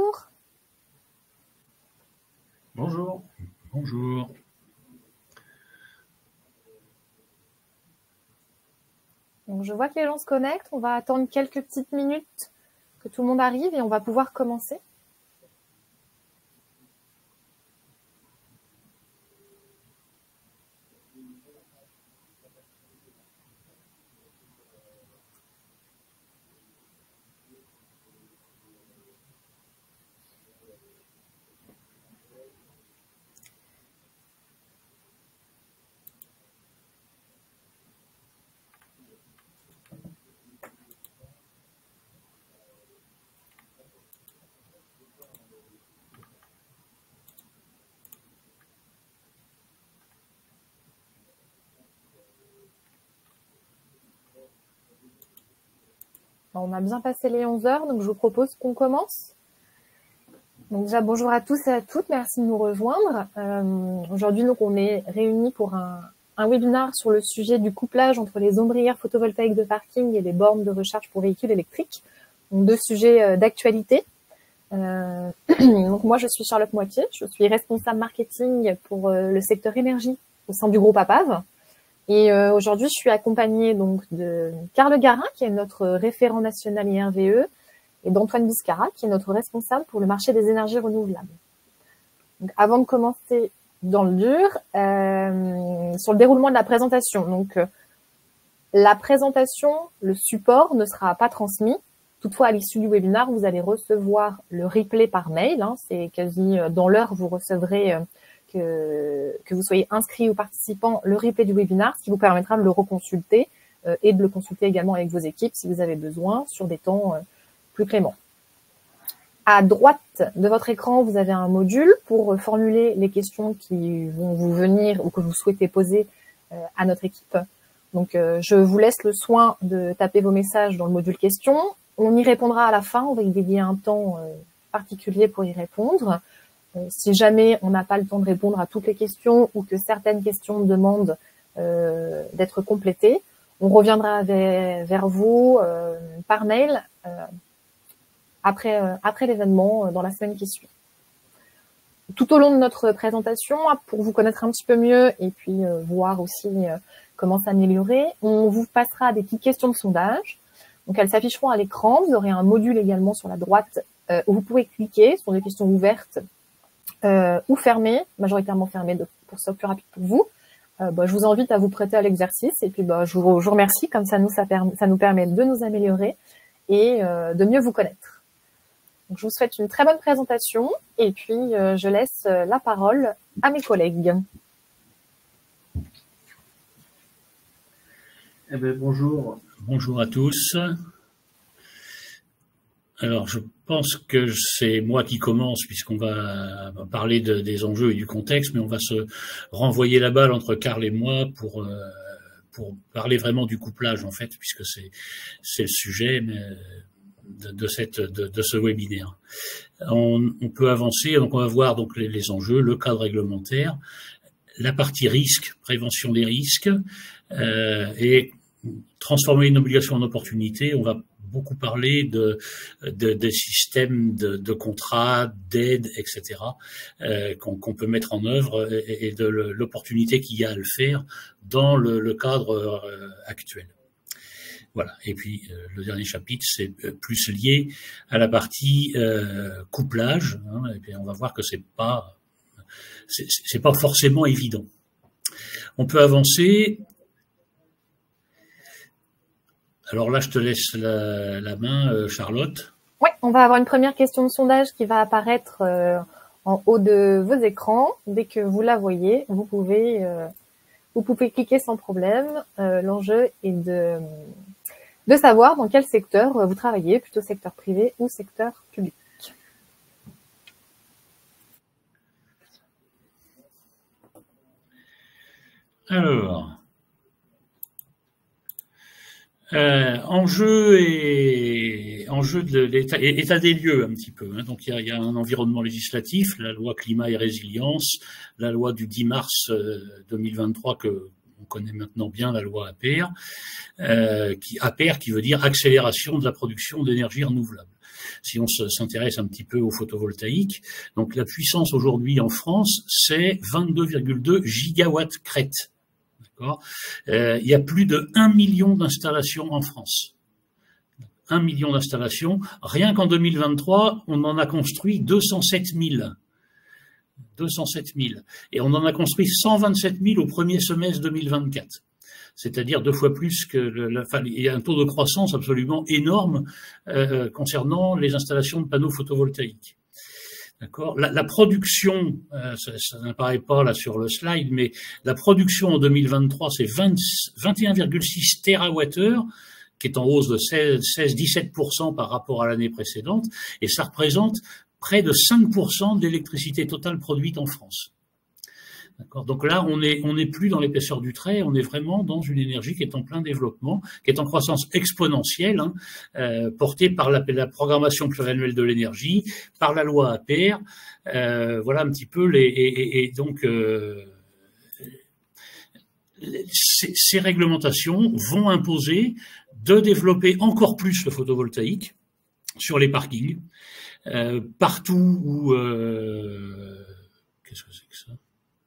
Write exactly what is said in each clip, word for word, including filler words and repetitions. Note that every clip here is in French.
bonjour. Bonjour. Bonjour. Donc, je vois que les gens se connectent. On va attendre quelques petites minutes que tout le monde arrive et on va pouvoir commencer. On a bien passé les onze heures, donc je vous propose qu'on commence. Donc déjà, bonjour à tous et à toutes, merci de nous rejoindre. Euh, Aujourd'hui, donc, on est réunis pour un, un webinaire sur le sujet du couplage entre les ombrières photovoltaïques de parking et les bornes de recharge pour véhicules électriques. Donc deux sujets euh, d'actualité. Euh, donc moi, je suis Charlotte Moitié, je suis responsable marketing pour euh, le secteur énergie au sein du groupe APAV. Et euh, aujourd'hui, je suis accompagnée donc de Carl Garin, qui est notre référent national I R V E, et d'Antoine Biscara, qui est notre responsable pour le marché des énergies renouvelables. Donc, avant de commencer dans le dur, euh, sur le déroulement de la présentation. Donc, euh, la présentation, le support ne sera pas transmis. Toutefois, à l'issue du webinaire, vous allez recevoir le replay par mail. Hein, c'est quasi dans l'heure, vous recevrez... Euh, Que, que vous soyez inscrit ou participant, le replay du webinaire, ce qui vous permettra de le reconsulter euh, et de le consulter également avec vos équipes si vous avez besoin sur des temps euh, plus cléments. À droite de votre écran, vous avez un module pour formuler les questions qui vont vous venir ou que vous souhaitez poser euh, à notre équipe. Donc, euh, je vous laisse le soin de taper vos messages dans le module questions. On y répondra à la fin, on va y dédier un temps euh, particulier pour y répondre. Si jamais on n'a pas le temps de répondre à toutes les questions ou que certaines questions demandent euh, d'être complétées, on reviendra vers, vers vous euh, par mail euh, après, euh, après l'événement, euh, dans la semaine qui suit. Tout au long de notre présentation, pour vous connaître un petit peu mieux et puis euh, voir aussi euh, comment s'améliorer, on vous passera des petites questions de sondage. Donc elles s'afficheront à l'écran. Vous aurez un module également sur la droite euh, où vous pouvez cliquer. Ce sont des questions ouvertes Euh, ou fermé, majoritairement fermé de, pour que ce soit plus rapide pour vous. Euh, bah, je vous invite à vous prêter à l'exercice et puis bah, je, vous, je vous remercie, comme ça nous, ça, permet, ça nous permet de nous améliorer et euh, de mieux vous connaître. Donc, je vous souhaite une très bonne présentation et puis euh, je laisse euh, la parole à mes collègues. Eh bien, bonjour. Bonjour à tous. Alors, je pense que c'est moi qui commence puisqu'on va parler de, des enjeux et du contexte, mais on va se renvoyer la balle entre Carl et moi pour euh, pour parler vraiment du couplage en fait, puisque c'est c'est le sujet de, de cette de, de ce webinaire. On, on peut avancer, donc on va voir donc les, les enjeux, le cadre réglementaire, la partie risque, prévention des risques, euh, et transformer une obligation en opportunité. On va beaucoup parlé de, de, de systèmes de, de contrats, d'aides, et cetera, euh, qu'on qu'on peut mettre en œuvre et, et de l'opportunité qu'il y a à le faire dans le, le cadre euh, actuel. Voilà. Et puis euh, le dernier chapitre, c'est plus lié à la partie euh, couplage. Hein, et puis on va voir que c'est pas, c'est, c'est pas forcément évident. On peut avancer. Alors là, je te laisse la, la main, euh, Charlotte. Oui, on va avoir une première question de sondage qui va apparaître euh, en haut de vos écrans. Dès que vous la voyez, vous pouvez, euh, vous pouvez cliquer sans problème. Euh, l'enjeu est de, de savoir dans quel secteur vous travaillez, plutôt secteur privé ou secteur public. Alors... Euh, enjeu et enjeu de l'état, état des lieux un petit peu. Hein. Donc il y a, il y a un environnement législatif, la loi climat et résilience, la loi du dix mars deux mille vingt-trois que on connaît maintenant bien la loi Ampère, euh, qui, Ampère qui veut dire accélération de la production d'énergie renouvelable. Si on s'intéresse un petit peu au photovoltaïque, donc la puissance aujourd'hui en France, c'est vingt-deux virgule deux gigawatts crête. D'accord. Euh, il y a plus de un million d'installations en France. Un million d'installations. Rien qu'en deux mille vingt-trois, on en a construit deux cent sept mille. deux cent sept mille. Et on en a construit cent vingt-sept mille au premier semestre deux mille vingt-quatre. C'est-à-dire deux fois plus que le, la, enfin, il y a un taux de croissance absolument énorme euh, concernant les installations de panneaux photovoltaïques. D'accord. La, la production, euh, ça, ça n'apparaît pas là sur le slide, mais la production en deux mille vingt-trois, c'est vingt, vingt et un virgule six térawattheures, qui est en hausse de seize à dix-sept pour cent par rapport à l'année précédente, et ça représente près de cinq pour cent de l'électricité totale produite en France. D'accord. Donc là, on est, on n'est plus dans l'épaisseur du trait, on est vraiment dans une énergie qui est en plein développement, qui est en croissance exponentielle, hein, euh, portée par la, la programmation pluriannuelle de l'énergie, par la loi Ampère. Euh, voilà un petit peu les, et, et, et donc euh, ces, ces réglementations vont imposer de développer encore plus le photovoltaïque sur les parkings, euh, partout où euh, qu'est-ce que c'est que ça?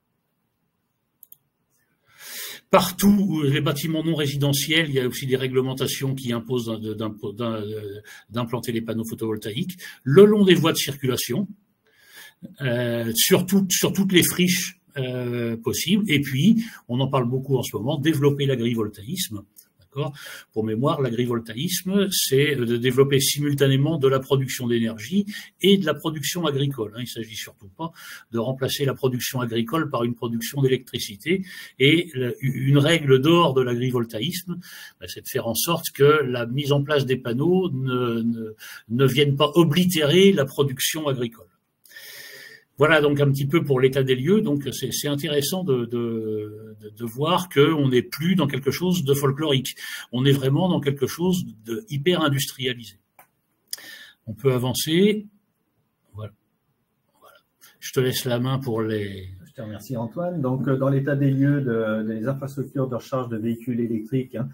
Partout où les bâtiments non résidentiels, il y a aussi des réglementations qui imposent d'implanter les panneaux photovoltaïques le long des voies de circulation, euh, sur, tout, sur toutes les friches euh, possibles. Et puis, on en parle beaucoup en ce moment, développer l'agrivoltaïsme. Pour mémoire, l'agrivoltaïsme, c'est de développer simultanément de la production d'énergie et de la production agricole. Il ne s'agit surtout pas de remplacer la production agricole par une production d'électricité. Et une règle d'or de l'agrivoltaïsme, c'est de faire en sorte que la mise en place des panneaux ne, ne, ne vienne pas oblitérer la production agricole. Voilà donc un petit peu pour l'état des lieux. Donc c'est intéressant de, de, de, de voir qu'on n'est plus dans quelque chose de folklorique. On est vraiment dans quelque chose de hyper industrialisé. On peut avancer. Voilà. Voilà. Je te laisse la main pour les... Je te remercie Antoine. Donc dans l'état des lieux de, des infrastructures de recharge de véhicules électriques, hein,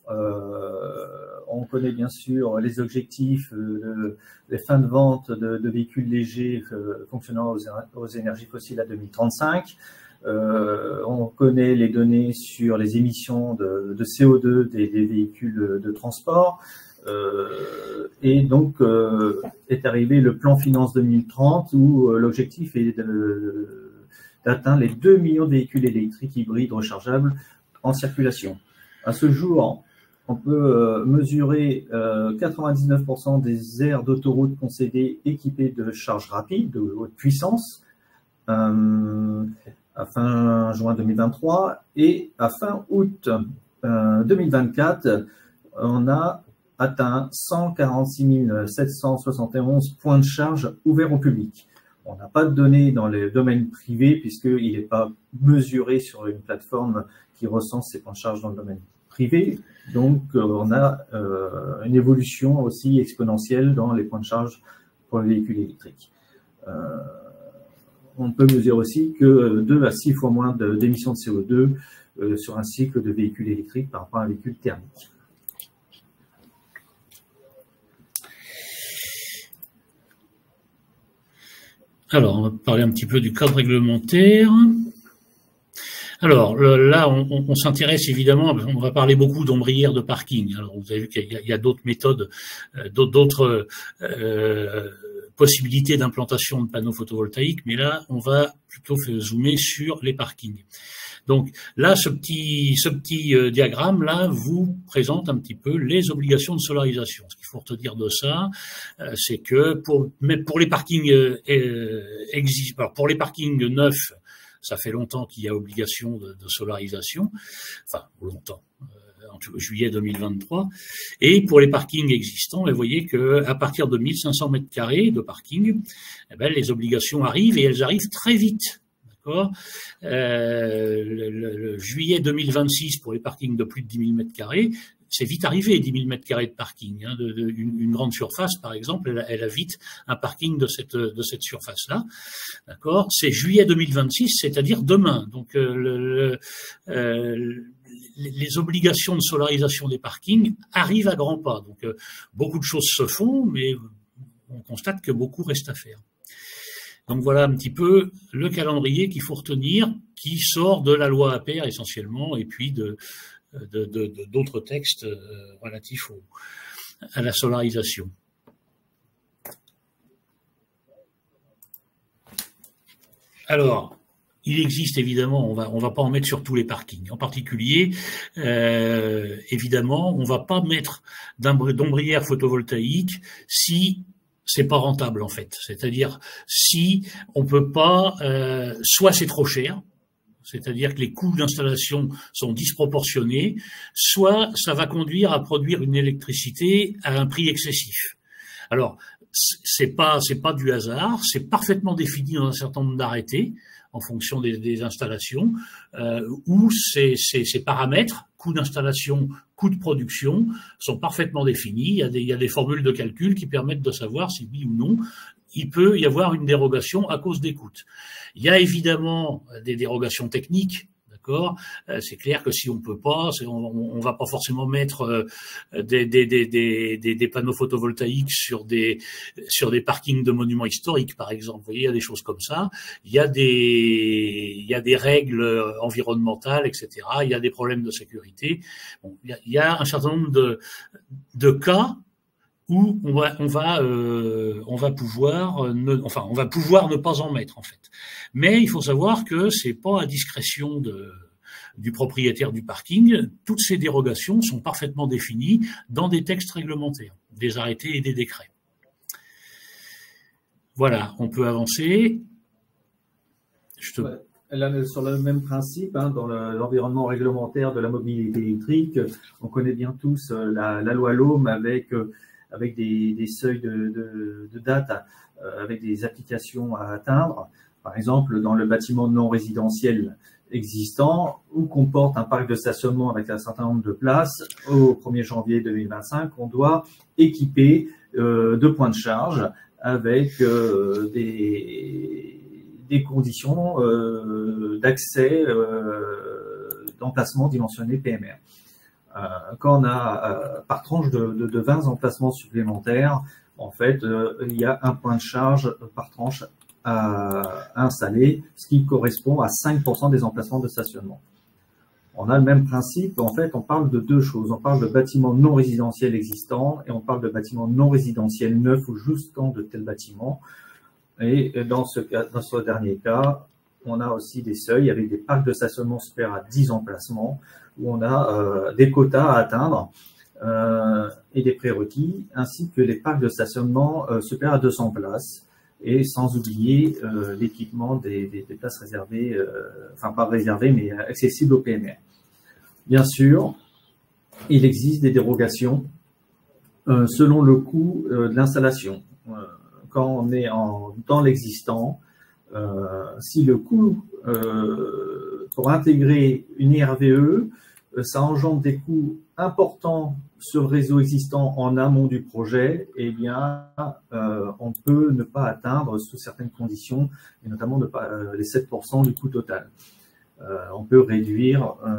Euh, on connaît bien sûr les objectifs, euh, les fins de vente de, de véhicules légers euh, fonctionnant aux, aux énergies fossiles à deux mille trente-cinq. Euh, on connaît les données sur les émissions de, de C O deux des, des véhicules de transport. Euh, et donc euh, est arrivé le plan finance deux mille trente où euh, l'objectif est d'atteindre les deux millions de véhicules électriques hybrides rechargeables en circulation. À ce jour, on peut euh, mesurer euh, quatre-vingt-dix-neuf pour cent des aires d'autoroute concédées équipées de charge rapide de haute puissance euh, à fin juin deux mille vingt-trois, et à fin août euh, deux mille vingt-quatre, on a atteint cent quarante-six mille sept cent soixante et onze points de charge ouverts au public. On n'a pas de données dans les domaines privés puisqu'il n'est pas mesuré sur une plateforme qui recense ces points de charge dans le domaine privé. Donc, euh, on a euh, une évolution aussi exponentielle dans les points de charge pour les véhicules électriques. Euh, on peut mesurer aussi que deux à six fois moins d'émissions de, de C O deux euh, sur un cycle de véhicule électrique par rapport à un véhicule thermique. Alors, on va parler un petit peu du cadre réglementaire. Alors là, on, on, on s'intéresse évidemment, on va parler beaucoup d'ombrières de parking. Alors vous avez vu qu'il y a, a d'autres méthodes, euh, d'autres euh, possibilités d'implantation de panneaux photovoltaïques, mais là, on va plutôt zoomer sur les parkings. Donc là, ce petit, ce petit euh, diagramme là vous présente un petit peu les obligations de solarisation. Ce qu'il faut retenir de ça, euh, c'est que pour, mais pour les parkings euh, existent, alors pour les parkings neufs, ça fait longtemps qu'il y a obligation de, de solarisation, enfin longtemps, euh, en juillet deux mille vingt-trois. Et pour les parkings existants, vous voyez que à partir de mille cinq cents mètres carrés de parking, eh ben, les obligations arrivent et elles arrivent très vite. D'accord. Euh, le, le, le juillet deux mille vingt-six pour les parkings de plus de dix mille mètres carrés, c'est vite arrivé, dix mille mètres carrés de parking. Hein, de, de, une, une grande surface, par exemple, elle, elle a vite un parking de cette, de cette surface-là. D'accord? C'est juillet deux mille vingt-six, c'est-à-dire demain. Donc, euh, le, le, euh, les obligations de solarisation des parkings arrivent à grands pas. Donc, euh, beaucoup de choses se font, mais on constate que beaucoup reste à faire. Donc voilà un petit peu le calendrier qu'il faut retenir, qui sort de la loi A P E R essentiellement, et puis de de, de, de, d'autres textes relatifs au, à la solarisation. Alors, il existe évidemment, on va on va pas en mettre sur tous les parkings. En particulier, euh, évidemment, on va pas mettre d'ombrière photovoltaïque si c'est pas rentable en fait. C'est-à-dire si on peut pas, euh, soit c'est trop cher, c'est-à-dire que les coûts d'installation sont disproportionnés, soit ça va conduire à produire une électricité à un prix excessif. Alors c'est pas c'est pas du hasard, c'est parfaitement défini dans un certain nombre d'arrêtés en fonction des, des installations, euh, où ces, ces, ces paramètres, coût d'installation, coût de production, sont parfaitement définis. Il y a des, il y a des formules de calcul qui permettent de savoir si oui ou non il peut y avoir une dérogation à cause des coûts. Il y a évidemment des dérogations techniques. D'accord, c'est clair que si on peut pas, on, on va pas forcément mettre des, des, des, des, des panneaux photovoltaïques sur des sur des parkings de monuments historiques, par exemple. Vous voyez, il y a des choses comme ça. Il y a des il y a des règles environnementales, et cetera. Il y a des problèmes de sécurité. Bon, il y a, il y a un certain nombre de de cas où on va on va euh, on va pouvoir ne, enfin on va pouvoir ne pas en mettre en fait. Mais il faut savoir que c'est pas à discrétion de du propriétaire du parking. Toutes ces dérogations sont parfaitement définies dans des textes réglementaires, des arrêtés et des décrets. Voilà, on peut avancer. Je te... ouais. Là, sur le même principe, hein, dans l'environnement réglementaire de la mobilité électrique, on connaît bien tous la, la loi L'Homme avec avec des, des seuils de, de, de date, euh, avec des applications à atteindre. Par exemple, dans le bâtiment non résidentiel existant, ou comporte un parc de stationnement avec un certain nombre de places, au premier janvier deux mille vingt-cinq, on doit équiper euh, deux points de charge avec euh, des, des conditions euh, d'accès, euh, d'emplacement dimensionné P M R. Euh, quand on a euh, par tranche de, de, de vingt emplacements supplémentaires, en fait, euh, il y a un point de charge par tranche à, à installer, ce qui correspond à cinq pour cent des emplacements de stationnement. On a le même principe, en fait, on parle de deux choses. On parle de bâtiments non résidentiels existants et on parle de bâtiments non résidentiels neufs ou jusqu'en de tels bâtiments. Et dans ce cas, dans ce dernier cas, on a aussi des seuils avec des parcs de stationnement supérieurs à dix emplacements, où on a euh, des quotas à atteindre euh, et des prérequis, ainsi que les parcs de stationnement euh, supérieurs à deux cents places, et sans oublier euh, l'équipement des, des, des places réservées, euh, enfin pas réservées, mais accessibles au P M R. Bien sûr, il existe des dérogations euh, selon le coût euh, de l'installation. Euh, quand on est en, dans l'existant, euh, si le coût euh, pour intégrer une I R V E, ça engendre des coûts importants sur le réseau existant en amont du projet, eh bien, euh, on peut ne pas atteindre sous certaines conditions, et notamment ne pas, euh, les sept pour cent du coût total. Euh, on peut réduire euh,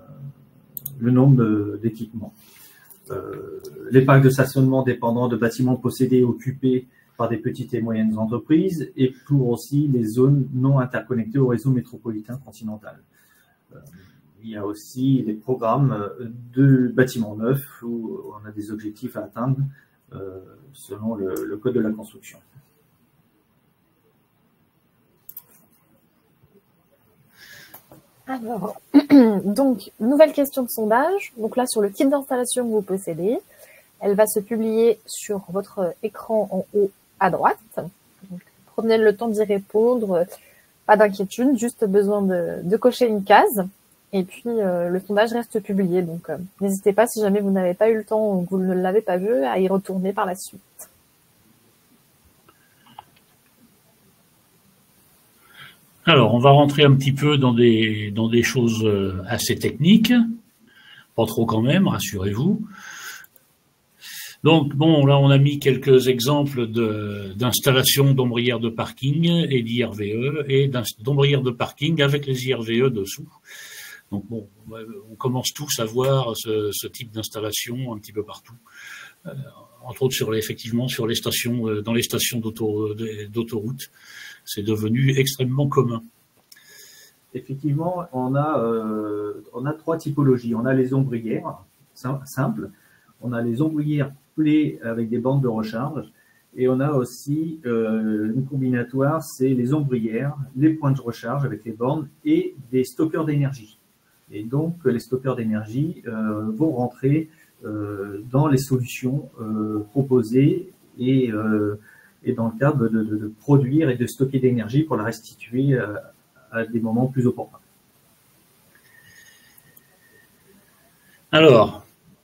le nombre d'équipements. Euh, les parcs de stationnement dépendant de bâtiments possédés et occupés par des petites et moyennes entreprises, et pour aussi les zones non interconnectées au réseau métropolitain continental. Euh, Il y a aussi des programmes de bâtiments neufs où on a des objectifs à atteindre euh, selon le, le code de la construction. Alors, donc, nouvelle question de sondage. Donc là, sur le type d'installation que vous possédez, elle va se publier sur votre écran en haut à droite. Donc, prenez le temps d'y répondre. Pas d'inquiétude, juste besoin de, de cocher une case. Et puis, euh, le sondage reste publié. Donc, euh, n'hésitez pas, si jamais vous n'avez pas eu le temps ou que vous ne l'avez pas vu, à y retourner par la suite. Alors, on va rentrer un petit peu dans des, dans des choses assez techniques. pas trop quand même, rassurez-vous. Donc, bon, là, on a mis quelques exemples d'installations d'ombrières de parking et d'I R V E et d'ombrières de parking avec les I R V E dessous. Donc, bon, on commence tous à voir ce, ce type d'installation un petit peu partout. Euh, entre autres, sur les, effectivement, sur les stations, euh, dans les stations d'autoroute. C'est devenu extrêmement commun. Effectivement, on a, euh, on a trois typologies. On a les ombrières simples, on a les ombrières avec des bandes de recharge, et on a aussi euh, une combinatoire, c'est les ombrières, les points de recharge avec les bornes et des stockeurs d'énergie. Et donc les stockeurs d'énergie euh, vont rentrer euh, dans les solutions euh, proposées et, euh, et dans le cadre de, de, de produire et de stocker d'énergie pour la restituer euh, à des moments plus opportuns. Alors,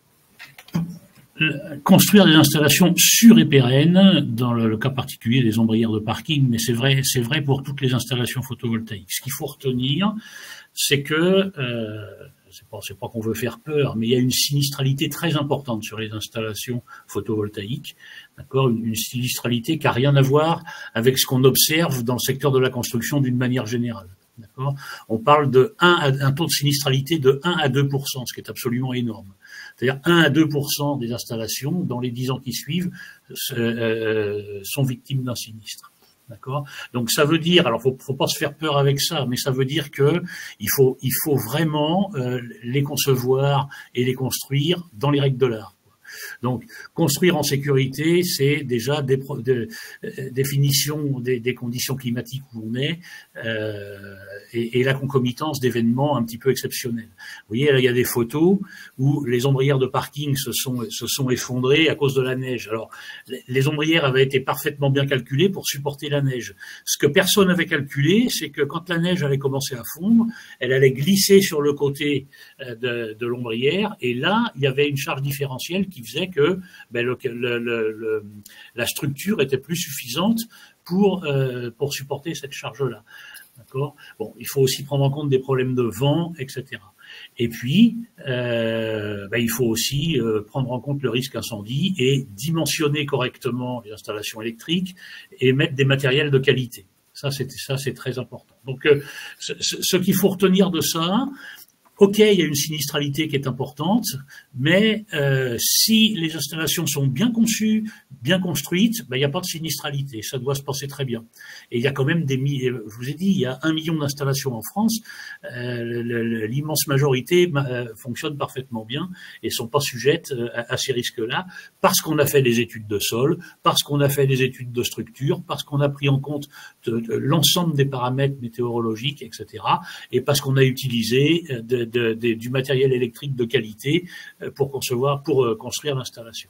construire des installations sûres et pérennes, dans le, le cas particulier des ombrières de parking, mais c'est vrai, c'est vrai pour toutes les installations photovoltaïques. Ce qu'il faut retenir, c'est que, euh, c'est pas, c'est pas qu'on veut faire peur, mais il y a une sinistralité très importante sur les installations photovoltaïques, d'accord, une, une sinistralité qui n'a rien à voir avec ce qu'on observe dans le secteur de la construction d'une manière générale. D'accord. On parle de un à, un taux de sinistralité de un à deux pour cent, ce qui est absolument énorme. C'est-à-dire un à deux pour cent des installations, dans les dix ans qui suivent, euh, sont victimes d'un sinistre. D'accord. Donc ça veut dire, alors faut, faut pas se faire peur avec ça, mais ça veut dire que il faut, il faut vraiment euh, les concevoir et les construire dans les règles de l'art. Donc, construire en sécurité, c'est déjà des de, euh, définition des, des conditions climatiques où on est euh, et, et la concomitance d'événements un petit peu exceptionnels. Vous voyez, là, il y a des photos où les ombrières de parking se sont, se sont effondrées à cause de la neige. Alors, les ombrières avaient été parfaitement bien calculées pour supporter la neige. Ce que personne n'avait calculé, c'est que quand la neige allait commencer à fondre, elle allait glisser sur le côté de, de l'ombrière, et là, il y avait une charge différentielle qui faisait que ben, le, le, le, la structure était plus suffisante pour, euh, pour supporter cette charge-là. D'accord. Bon, il faut aussi prendre en compte des problèmes de vent, et cetera. Et puis, euh, ben, il faut aussi euh, prendre en compte le risque incendie et dimensionner correctement les installations électriques et mettre des matériels de qualité. Ça, c'est ça, c'est très important. Donc, euh, ce, ce qu'il faut retenir de ça, ok, il y a une sinistralité qui est importante, mais euh, si les installations sont bien conçues, bien construites, ben, il n'y a pas de sinistralité, ça doit se passer très bien. Et il y a quand même des, je vous ai dit, il y a un million d'installations en France, euh, l'immense majorité euh, fonctionne parfaitement bien et sont pas sujettes à, à ces risques-là, parce qu'on a fait des études de sol, parce qu'on a fait des études de structure, parce qu'on a pris en compte de, de, l'ensemble des paramètres météorologiques, et cetera, et parce qu'on a utilisé de, De, de, du matériel électrique de qualité pour concevoir, pour construire l'installation.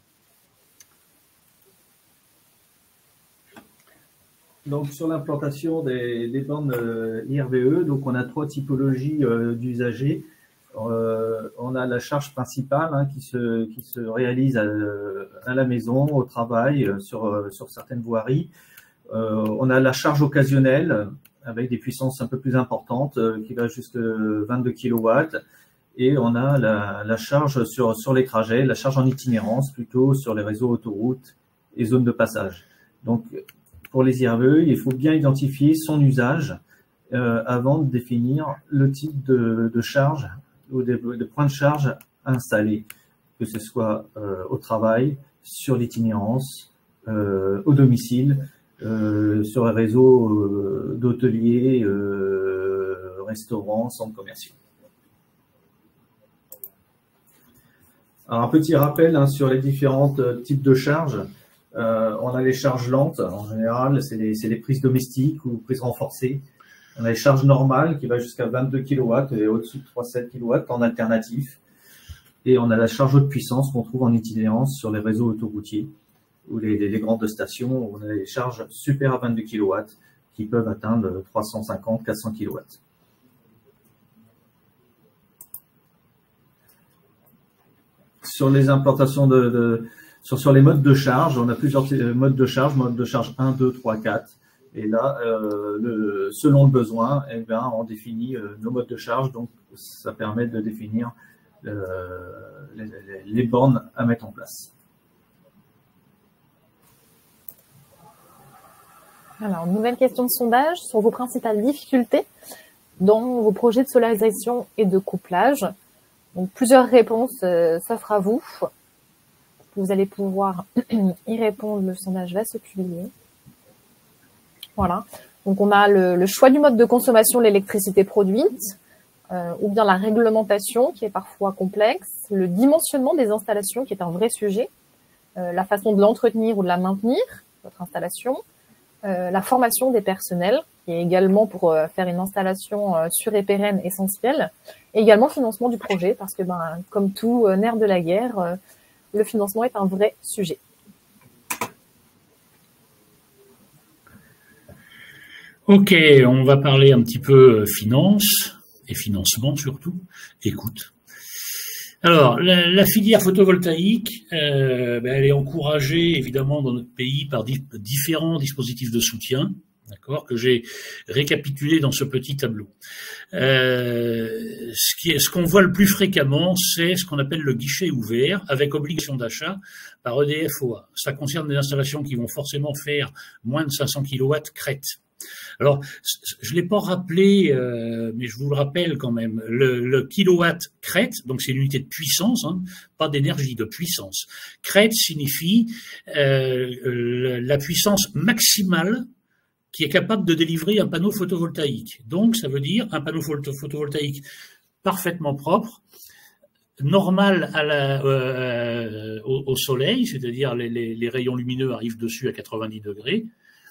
Donc sur l'implantation des, des bornes I R V E, donc on a trois typologies euh, d'usagers. Euh, on a la charge principale hein, qui se qui se réalise à, à la maison, au travail, sur sur certaines voiries. Euh, on a la charge occasionnelle avec des puissances un peu plus importantes, euh, qui va jusqu'à vingt-deux kilowatts. Et on a la, la charge sur, sur les trajets, la charge en itinérance, plutôt sur les réseaux autoroutes et zones de passage. Donc, pour les I R V E, il faut bien identifier son usage euh, avant de définir le type de, de charge ou de, de point de charge installé, que ce soit euh, au travail, sur l'itinérance, euh, au domicile, Euh, sur les réseaux euh, d'hôteliers, euh, restaurants, centres commerciaux. Alors, un petit rappel hein, sur les différents euh, types de charges. Euh, on a les charges lentes, en général, c'est les, les prises domestiques ou prises renforcées. On a les charges normales qui va jusqu'à vingt-deux kilowatts et au-dessus de trois virgule sept kilowatts en alternatif. Et on a la charge haute puissance qu'on trouve en itinérance sur les réseaux autoroutiers ou les, les, les grandes stations, où on a des charges super à vingt-deux kilowatts qui peuvent atteindre trois cent cinquante à quatre cents kilowatts. Sur les implantations de, de sur, sur les modes de charge, on a plusieurs modes de charge, mode de charge un, deux, trois, quatre. Et là, euh, le, selon le besoin, eh bien, on définit euh, nos modes de charge. Donc, ça permet de définir euh, les, les bornes à mettre en place. Alors, nouvelle question de sondage sur vos principales difficultés dans vos projets de solarisation et de couplage. Donc, plusieurs réponses euh, s'offrent à vous. Vous allez pouvoir y répondre. Le sondage va se publier. Voilà. Donc, on a le, le choix du mode de consommation de l'électricité produite, euh, ou bien la réglementation qui est parfois complexe, le dimensionnement des installations qui est un vrai sujet, euh, la façon de l'entretenir ou de la maintenir, votre installation, euh, la formation des personnels, qui est également pour euh, faire une installation euh, sûre et pérenne essentielle, et également le financement du projet, parce que ben, comme tout euh, nerf de la guerre, euh, le financement est un vrai sujet. Ok, on va parler un petit peu finance et financement surtout. Écoute. Alors, la, la filière photovoltaïque, euh, ben, elle est encouragée évidemment dans notre pays par di différents dispositifs de soutien, d'accord, que j'ai récapitulé dans ce petit tableau. Euh, ce qui est, ce qu'on voit le plus fréquemment, c'est ce qu'on appelle le guichet ouvert avec obligation d'achat par E D F O A. Ça concerne des installations qui vont forcément faire moins de cinq cents kilowatts crête. Alors, je ne l'ai pas rappelé, euh, mais je vous le rappelle quand même, le, le kilowatt crête, donc c'est une unité de puissance, hein, pas d'énergie, de puissance. Crête signifie euh, le, la puissance maximale qui est capable de délivrer un panneau photovoltaïque. Donc, ça veut dire un panneau photovoltaïque parfaitement propre, normal à la, euh, au, au soleil, c'est-à-dire les, les, les rayons lumineux arrivent dessus à quatre-vingt-dix degrés,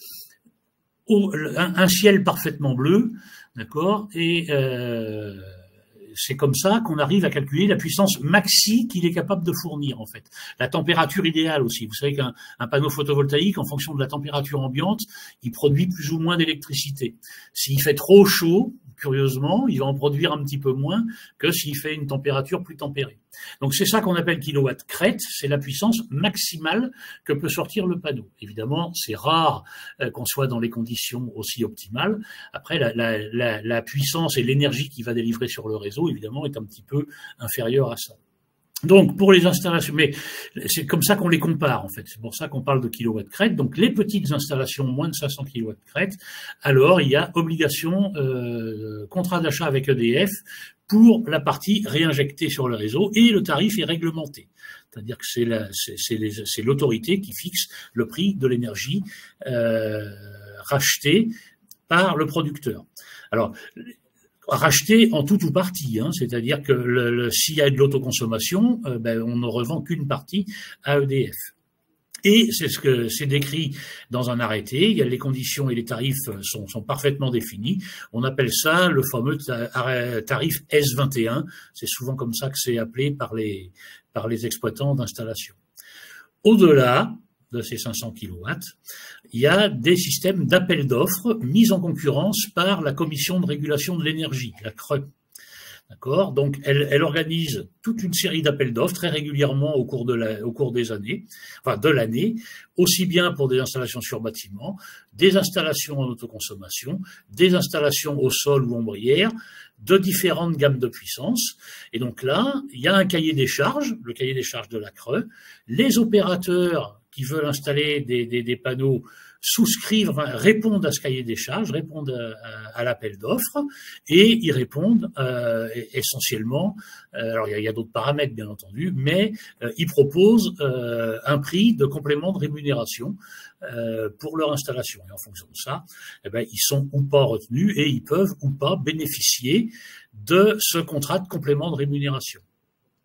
Un, un ciel parfaitement bleu, d'accord, et euh, c'est comme ça qu'on arrive à calculer la puissance maxi qu'il est capable de fournir, en fait. La température idéale aussi. Vous savez qu'un un panneau photovoltaïque, en fonction de la température ambiante, il produit plus ou moins d'électricité. S'il fait trop chaud, curieusement, il va en produire un petit peu moins que s'il fait une température plus tempérée. Donc c'est ça qu'on appelle kilowatt crête, c'est la puissance maximale que peut sortir le panneau. Évidemment, c'est rare euh, qu'on soit dans les conditions aussi optimales. Après, la, la, la, la puissance et l'énergie qu'il va délivrer sur le réseau, évidemment, est un petit peu inférieure à ça. Donc, pour les installations, mais c'est comme ça qu'on les compare, en fait. C'est pour ça qu'on parle de kilowatts crête. Donc, les petites installations, moins de cinq cents kilowatts crête, alors il y a obligation, euh, contrat d'achat avec E D F pour la partie réinjectée sur le réseau et le tarif est réglementé. C'est-à-dire que c'est la, c'est, c'est les, c'est l'autorité qui fixe le prix de l'énergie euh, rachetée par le producteur. Alors, racheter en tout ou partie, hein, c'est-à-dire que le, le, s'il y a de l'autoconsommation, euh, ben, on ne revend qu'une partie à E D F. Et c'est ce que c'est décrit dans un arrêté. Il y a les conditions et les tarifs sont, sont parfaitement définis. On appelle ça le fameux tarif S vingt et un. C'est souvent comme ça que c'est appelé par les par les exploitants d'installation. Au-delà de ces cinq cents kilowatts, il y a des systèmes d'appel d'offres mis en concurrence par la Commission de régulation de l'énergie, la C R E. D'accord. Donc, elle, elle organise toute une série d'appels d'offres très régulièrement au cours de la, au cours des années, enfin de l'année, aussi bien pour des installations sur bâtiment, des installations en autoconsommation, des installations au sol ou ombrières, de différentes gammes de puissance. Et donc là, il y a un cahier des charges, le cahier des charges de la C R E. Les opérateurs qui veulent installer des, des, des panneaux souscrivent, enfin, répondent à ce cahier des charges, répondent à, à, à l'appel d'offres et ils répondent euh, essentiellement, euh, alors il y a, il y a d'autres paramètres bien entendu, mais euh, ils proposent euh, un prix de complément de rémunération euh, pour leur installation. Et en fonction de ça, eh ben, ils sont ou pas retenus et ils peuvent ou pas bénéficier de ce contrat de complément de rémunération. D'accord ?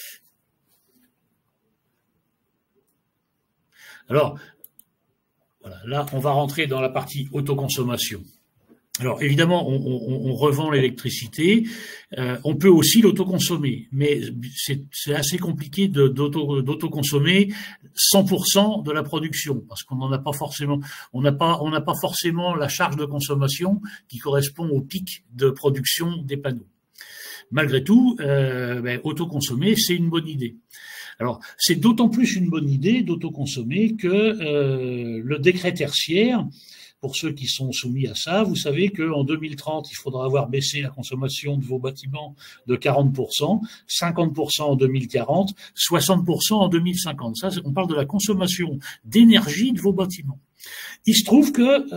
Alors, voilà, là, on va rentrer dans la partie autoconsommation. Alors, évidemment, on, on, on revend l'électricité, euh, on peut aussi l'autoconsommer, mais c'est, c'est assez compliqué de, d'auto, d'autoconsommer cent pour cent de la production, parce qu'on n'en a pas forcément, on n'a pas, on n'a pas forcément la charge de consommation qui correspond au pic de production des panneaux. Malgré tout, euh, ben, autoconsommer, c'est une bonne idée. Alors, c'est d'autant plus une bonne idée d'autoconsommer que euh, le décret tertiaire pour ceux qui sont soumis à ça, vous savez qu'en deux mille trente, il faudra avoir baissé la consommation de vos bâtiments de quarante pour cent, cinquante pour cent en deux mille quarante, soixante pour cent en deux mille cinquante. Ça, on parle de la consommation d'énergie de vos bâtiments. Il se trouve que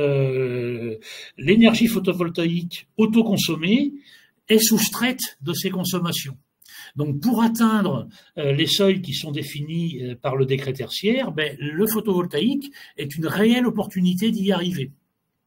euh, l'énergie photovoltaïque autoconsommée est soustraite de ces consommations. Donc, pour atteindre euh, les seuils qui sont définis euh, par le décret tertiaire, ben, le photovoltaïque est une réelle opportunité d'y arriver. D'accord ?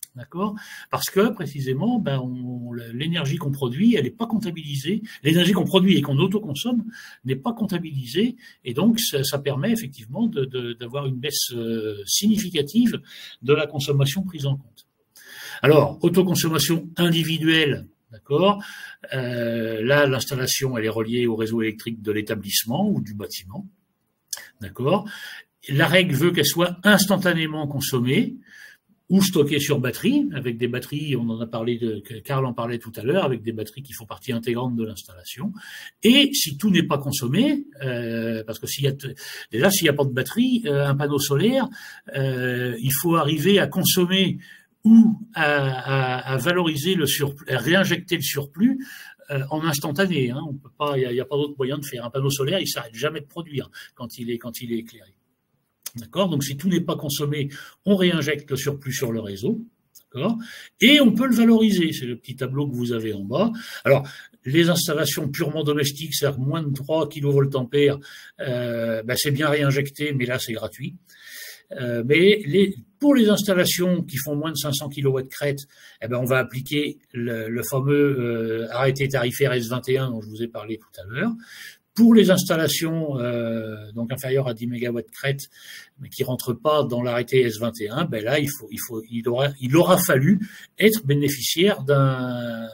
Parce que, précisément, ben, l'énergie qu'on produit, elle n'est pas comptabilisée. L'énergie qu'on produit et qu'on autoconsomme n'est pas comptabilisée. Et donc, ça, ça permet effectivement de, de, d'avoir une baisse euh, significative de la consommation prise en compte. Alors, autoconsommation individuelle. D'accord. Euh, là, l'installation, elle est reliée au réseau électrique de l'établissement ou du bâtiment. D'accord. La règle veut qu'elle soit instantanément consommée ou stockée sur batterie, avec des batteries, on en a parlé, de, Karl en parlait tout à l'heure, avec des batteries qui font partie intégrante de l'installation. Et si tout n'est pas consommé, euh, parce que s'il y a déjà s'il n'y a pas de batterie, euh, un panneau solaire, euh, il faut arriver à consommer ou à, à, à valoriser le surplus, à réinjecter le surplus euh, en instantané. Hein. On peut pas, il n'y a, a pas d'autre moyen de faire. Un panneau solaire, il s'arrête jamais de produire quand il est quand il est éclairé. D'accord. Donc si tout n'est pas consommé, on réinjecte le surplus sur le réseau. D'accord. Et on peut le valoriser. C'est le petit tableau que vous avez en bas. Alors les installations purement domestiques, c'est-à-dire moins de trois kilovoltampères, euh, ben, c'est bien réinjecté, mais là c'est gratuit. Euh, mais les, pour les installations qui font moins de cinq cents kilowatts crête, eh ben on va appliquer le, le fameux euh, arrêté tarifaire S vingt et un dont je vous ai parlé tout à l'heure. Pour les installations euh, donc inférieures à dix mégawatts crête, mais qui rentrent pas dans l'arrêté S vingt et un, ben là il faut, il faut, il aura, il aura fallu être bénéficiaire d'un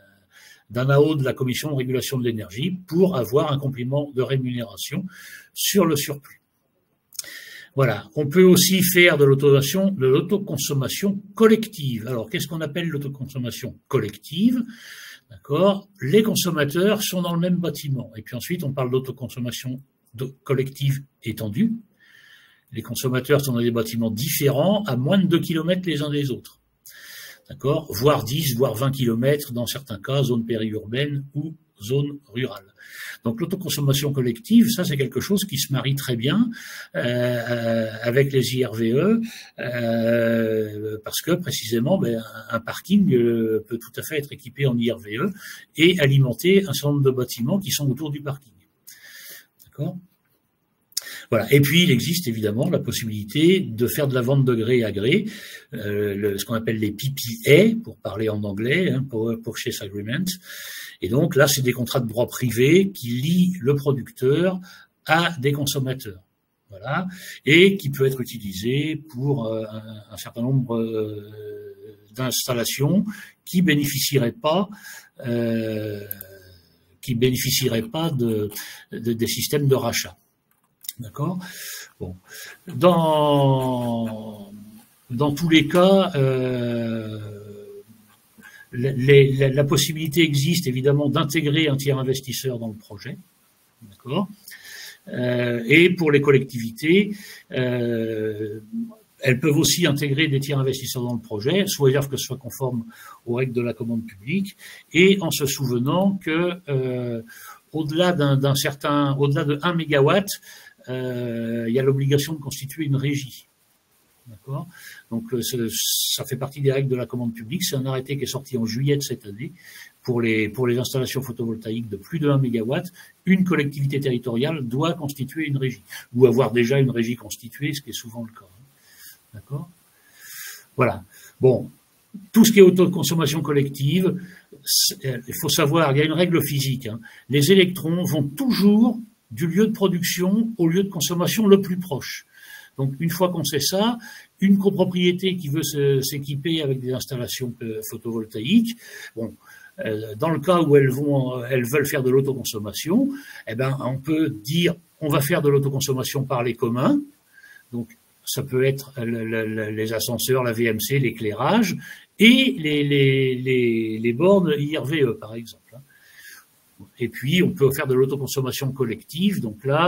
d'un A O de la Commission de régulation de l'énergie pour avoir un complément de rémunération sur le surplus. Voilà. On peut aussi faire de l'autoconsommation, de l'autoconsommation collective. Alors, qu'est-ce qu'on appelle l'autoconsommation collective? D'accord. Les consommateurs sont dans le même bâtiment. Et puis ensuite, on parle d'autoconsommation collective étendue. Les consommateurs sont dans des bâtiments différents, à moins de deux kilomètres les uns des autres. D'accord. Voire dix, voire vingt kilomètres dans certains cas, zone périurbaine ou zone rurale. Donc l'autoconsommation collective, ça c'est quelque chose qui se marie très bien euh, avec les I R V E, euh, parce que précisément ben, un parking euh, peut tout à fait être équipé en I R V E et alimenter un certain nombre de bâtiments qui sont autour du parking. D'accord ? Voilà. Et puis il existe évidemment la possibilité de faire de la vente de gré à gré, euh, le, ce qu'on appelle les P P A, pour parler en anglais, hein, Power Purchase Agreement. Et donc là, c'est des contrats de droit privé qui lient le producteur à des consommateurs. Voilà. Et qui peut être utilisé pour euh, un, un certain nombre euh, d'installations qui bénéficieraient pas euh, qui bénéficieraient pas de, de des systèmes de rachat. D'accord. Bon, dans dans tous les cas, euh, les, la, la possibilité existe évidemment d'intégrer un tiers investisseur dans le projet. D'accord. Euh, et pour les collectivités, euh, elles peuvent aussi intégrer des tiers investisseurs dans le projet, sous réserve que ce soit conforme aux règles de la commande publique, et en se souvenant que euh, au-delà d'un, d'un certain, au-delà de un mégawatt, Euh, il y a l'obligation de constituer une régie. D'accord. Donc ça fait partie des règles de la commande publique. C'est un arrêté qui est sorti en juillet de cette année pour les pour les installations photovoltaïques de plus de un mégawatt. Une collectivité territoriale doit constituer une régie ou avoir déjà une régie constituée, ce qui est souvent le cas. D'accord. Voilà. Bon, tout ce qui est autoconsommation collective, il faut savoir, il y a une règle physique. Hein. Les électrons vont toujours du lieu de production au lieu de consommation le plus proche. Donc, une fois qu'on sait ça, une copropriété qui veut se, s'équiper avec des installations photovoltaïques, bon, euh, dans le cas où elles vont, elles veulent faire de l'autoconsommation, eh ben, on peut dire, on va faire de l'autoconsommation par les communs. Donc, ça peut être le, le, les ascenseurs, la V M C, l'éclairage et les, les, les, les bornes I R V E, par exemple. Et puis, on peut faire de l'autoconsommation collective. Donc là,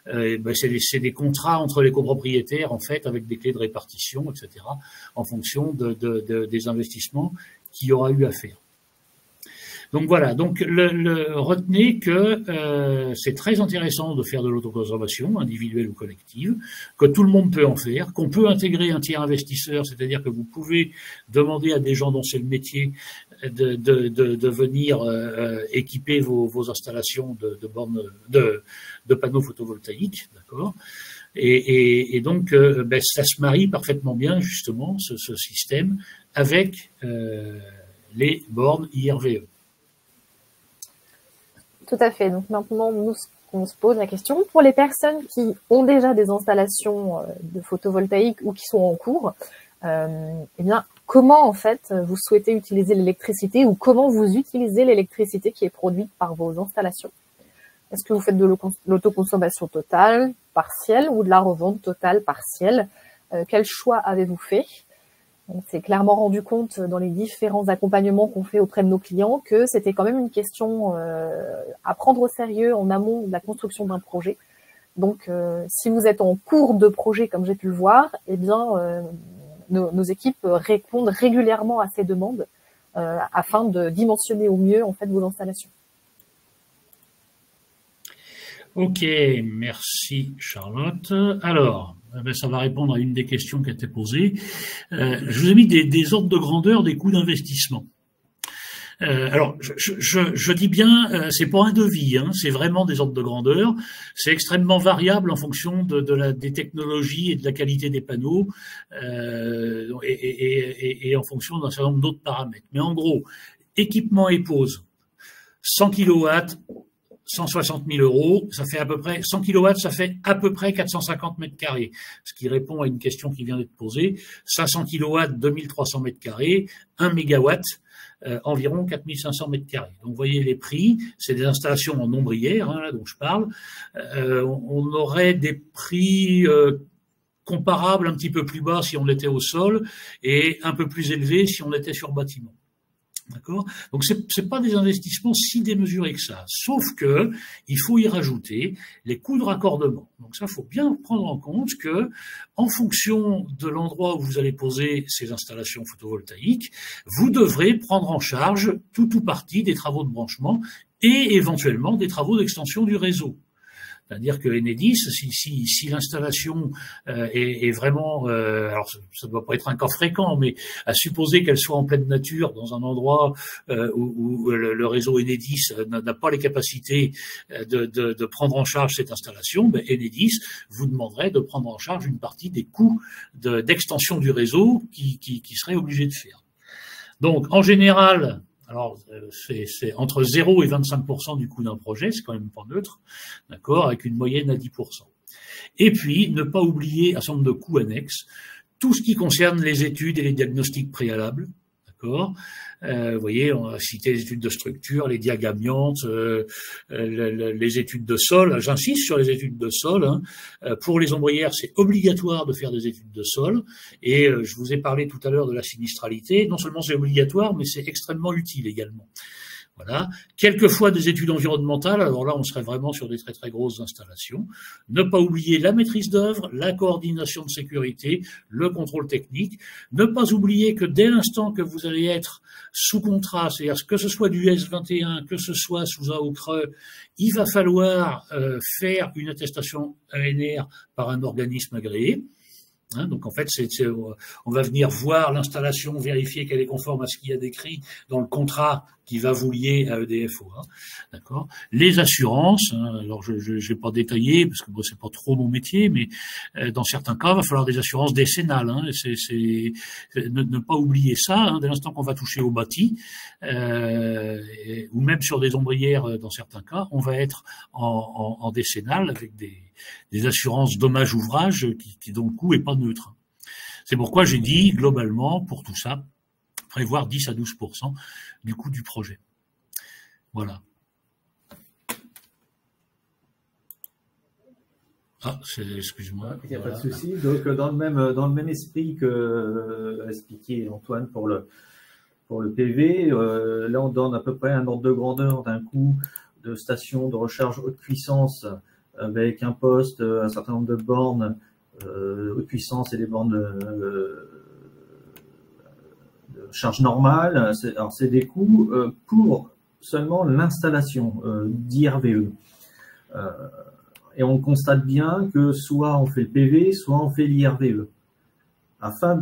euh, ben c'est, des, c'est des contrats entre les copropriétaires, en fait, avec des clés de répartition, et cetera, en fonction de, de, de, des investissements qu'il y aura eu à faire. Donc voilà, donc le, le, retenez que euh, c'est très intéressant de faire de l'autoconsommation, individuelle ou collective, que tout le monde peut en faire, qu'on peut intégrer un tiers investisseur, c'est-à-dire que vous pouvez demander à des gens dont c'est le métier de, de, de, de venir euh, équiper vos, vos installations de, de bornes, de, de panneaux photovoltaïques, d'accord. Et, et, et donc, euh, ben, ça se marie parfaitement bien, justement, ce, ce système, avec euh, les bornes I R V E. Tout à fait. Donc maintenant, nous, on se pose la question, pour les personnes qui ont déjà des installations de photovoltaïque ou qui sont en cours, euh, eh bien, comment en fait vous souhaitez utiliser l'électricité ou comment vous utilisez l'électricité qui est produite par vos installations? Est-ce que vous faites de l'autoconsommation totale, partielle ou de la revente totale, partielle? euh, Quel choix avez-vous fait? On s'est clairement rendu compte dans les différents accompagnements qu'on fait auprès de nos clients que c'était quand même une question euh, à prendre au sérieux en amont de la construction d'un projet. Donc, euh, si vous êtes en cours de projet, comme j'ai pu le voir, eh bien, euh, nos, nos équipes répondent régulièrement à ces demandes euh, afin de dimensionner au mieux en fait vos installations. Ok, merci Charlotte. Alors, ben ça va répondre à une des questions qui a été posée. Euh, je vous ai mis des, des ordres de grandeur des coûts d'investissement. Euh, alors, je, je, je dis bien, euh, c'est pas un devis, hein, c'est vraiment des ordres de grandeur. C'est extrêmement variable en fonction de, de la, des technologies et de la qualité des panneaux, euh, et, et, et, et en fonction d'un certain nombre d'autres paramètres. Mais en gros, équipement et pose, cent kilowatts, cent soixante mille euros, ça fait à peu près, cent kilowatts, ça fait à peu près quatre cent cinquante mètres carrés, ce qui répond à une question qui vient d'être posée. cinq cents kilowatts, deux mille trois cents mètres carrés, un mégawatt, euh, environ quatre mille cinq cents mètres carrés. Donc, vous voyez les prix, c'est des installations en ombrière, hein, là, dont je parle. Euh, on aurait des prix euh, comparables, un petit peu plus bas si on était au sol, et un peu plus élevés si on était sur bâtiment. D'accord? Donc c'est c'est pas des investissements si démesurés que ça, sauf que il faut y rajouter les coûts de raccordement. Donc ça, faut bien prendre en compte que, en fonction de l'endroit où vous allez poser ces installations photovoltaïques, vous devrez prendre en charge tout ou partie des travaux de branchement et éventuellement des travaux d'extension du réseau. C'est-à-dire que Enedis, si, si, si l'installation euh, est, est vraiment, euh, alors ça ne doit pas être un cas fréquent, mais à supposer qu'elle soit en pleine nature, dans un endroit euh, où, où le, le réseau Enedis n'a pas les capacités de, de, de prendre en charge cette installation, ben Enedis vous demanderait de prendre en charge une partie des coûts de, d'extension du réseau qui, qui, qui serait obligé de faire. Donc, en général, alors, c'est, c'est entre zéro et vingt-cinq pour cent du coût d'un projet, c'est quand même pas neutre, d'accord, avec une moyenne à dix pour cent. Et puis, ne pas oublier un certain nombre de coûts annexes, tout ce qui concerne les études et les diagnostics préalables, d'accord. Euh, vous voyez, on a cité les études de structure, les diag amiantes, euh, euh, les études de sol. J'insiste sur les études de sol. Hein. Euh, pour les ombrières, c'est obligatoire de faire des études de sol. Et euh, je vous ai parlé tout à l'heure de la sinistralité. Non seulement c'est obligatoire, mais c'est extrêmement utile également. Voilà. Quelquefois des études environnementales, alors là on serait vraiment sur des très très grosses installations. Ne pas oublier la maîtrise d'œuvre, la coordination de sécurité, le contrôle technique. Ne pas oublier que dès l'instant que vous allez être sous contrat, c'est-à-dire que ce soit du S vingt et un, que ce soit sous A O C R E, il va falloir euh, faire une attestation A N R par un organisme agréé. Hein, donc en fait, c'est, c'est, on va venir voir l'installation, vérifier qu'elle est conforme à ce qu'il y a décrit dans le contrat qui va vous lier à E D F O. Hein, d'accord. Les assurances, hein, alors je ne vais pas détailler parce que bon, c'est pas trop mon métier, mais euh, dans certains cas, il va falloir des assurances décennales. Hein, c'est, c'est, ne, ne pas oublier ça. Hein, dès l'instant qu'on va toucher au bâti, euh, et, ou même sur des ombrières, dans certains cas, on va être en, en, en décennale avec des des assurances dommages ouvrages qui, qui dont le coût est pas neutre. C'est pourquoi j'ai dit, globalement, pour tout ça, prévoir dix à douze pour cent du coût du projet. Voilà. Ah, c'est, excuse-moi. Il n'y a voilà. pas de souci. Donc, dans le même, dans le même esprit que euh, a expliqué Antoine pour le, pour le P V, euh, là, on donne à peu près un ordre de grandeur d'un coût de station de recharge haute puissance avec un poste, un certain nombre de bornes euh, haute puissance et des bornes de, de charge normale. Alors, c'est des coûts euh, pour seulement l'installation euh, d'I R V E. Euh, et on constate bien que soit on fait le P V, soit on fait l'I R V E. Afin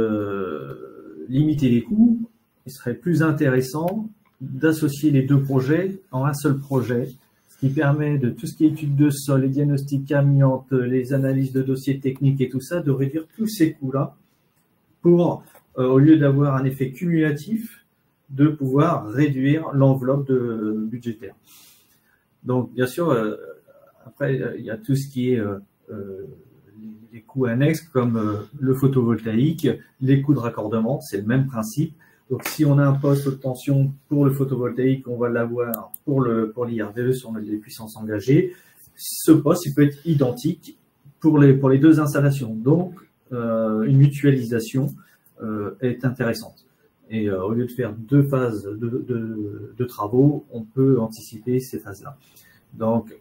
de limiter les coûts, il serait plus intéressant d'associer les deux projets en un seul projet, ce qui permet de tout ce qui est études de sol, les diagnostics amiantes, les analyses de dossiers techniques et tout ça, de réduire tous ces coûts-là pour, euh, au lieu d'avoir un effet cumulatif, de pouvoir réduire l'enveloppe de, budgétaire. Donc, bien sûr, euh, après, il y a tout ce qui est euh, euh, les coûts annexes comme euh, le photovoltaïque, les coûts de raccordement, c'est le même principe. Donc, si on a un poste haute tension pour le photovoltaïque, on va l'avoir pour le pour l'I R V E sur les puissances engagées. Ce poste, il peut être identique pour les pour les deux installations. Donc, euh, une mutualisation euh, est intéressante. Et euh, au lieu de faire deux phases de, de, de travaux, on peut anticiper ces phases-là. Donc,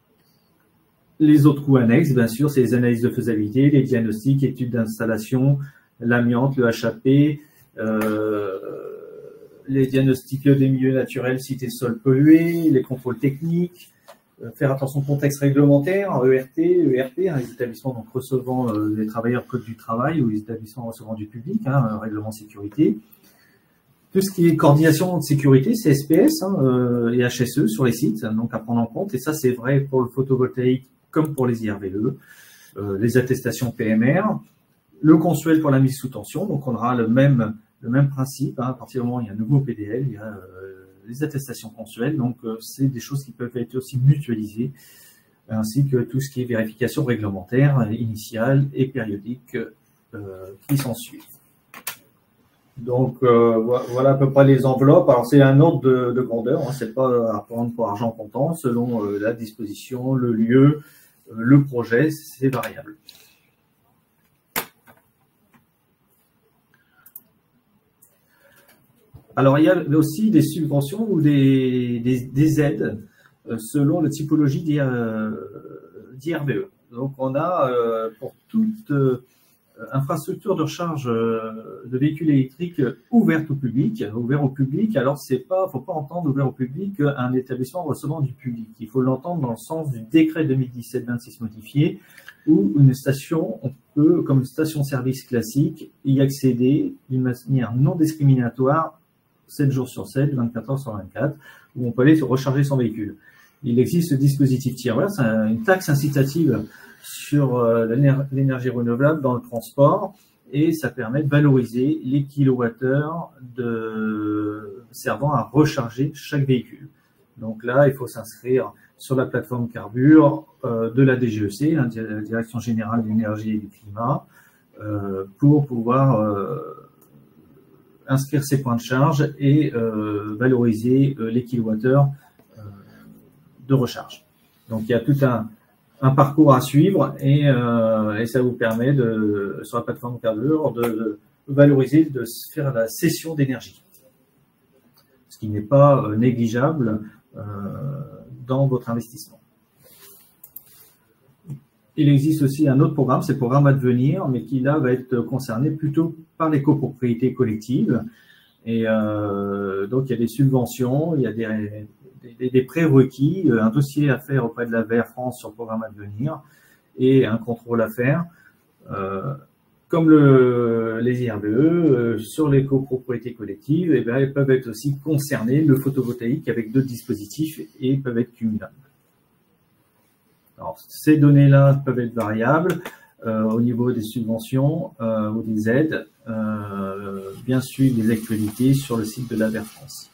les autres coûts annexes, bien sûr, c'est les analyses de faisabilité, les diagnostics, études d'installation, l'amiante, le H A P, euh, les diagnostics des milieux naturels, sites et sols pollués, les contrôles techniques, euh, faire attention au contexte réglementaire, E R T, E R P, hein, les établissements donc recevant euh, les travailleurs code du travail ou les établissements recevant du public, hein, règlement sécurité. Tout ce qui est coordination de sécurité, C S P S hein, euh, et H S E sur les sites, donc à prendre en compte. Et ça, c'est vrai pour le photovoltaïque comme pour les I R V E. Euh, les attestations P M R, le consuel pour la mise sous tension. Donc, on aura le même, le même principe. Hein, à partir du moment où il y a un nouveau P D L, il y a euh, les attestations consuelles. Donc, euh, c'est des choses qui peuvent être aussi mutualisées, ainsi que tout ce qui est vérification réglementaire initiale et périodique euh, qui s'ensuit. Donc, euh, voilà à peu près les enveloppes. Alors, c'est un ordre de, de grandeur, hein, c'est pas à prendre pour argent comptant, selon euh, la disposition, le lieu, euh, le projet, c'est variable. Alors, il y a aussi des subventions ou des, des, des aides euh, selon la typologie d'I R V E. Donc, on a euh, pour toute euh, infrastructure de recharge de véhicules électriques ouverte au public, ouvert au public. Alors, c'est pas, faut pas entendre ouvert au public un établissement recevant du public. Il faut l'entendre dans le sens du décret deux mille dix-sept vingt-six modifié, où une station, on peut, comme station-service classique, y accéder d'une manière non discriminatoire, sept jours sur sept, vingt-quatre heures sur vingt-quatre, où on peut aller recharger son véhicule. Il existe ce dispositif tiers-ware, c'est une taxe incitative sur l'énergie renouvelable dans le transport et ça permet de valoriser les kilowattheures de servant à recharger chaque véhicule. Donc là, il faut s'inscrire sur la plateforme Carbure euh, de la D G E C, la Direction Générale de l'Énergie et du Climat, euh, pour pouvoir euh, inscrire ses points de charge et euh, valoriser euh, les kilowattheures euh, de recharge. Donc il y a tout un un parcours à suivre et, euh, et ça vous permet de, sur la plateforme Carbure de, de valoriser, de faire la cession d'énergie, ce qui n'est pas euh, négligeable euh, dans votre investissement. Il existe aussi un autre programme, c'est le programme Advenir, mais qui là va être concerné plutôt par les copropriétés collectives. Et euh, donc il y a des subventions, il y a des Des, des prérequis, un dossier à faire auprès de la V R France sur le programme Advenir et un contrôle à faire. Euh, comme le, les I R V E, euh, sur les copropriétés collectives, eh bien, elles peuvent être aussi concernées, le photovoltaïque, avec d'autres dispositifs et peuvent être cumulables. Alors, ces données-là peuvent être variables euh, au niveau des subventions euh, ou des aides. Euh, bien suivre les actualités sur le site de la V R France.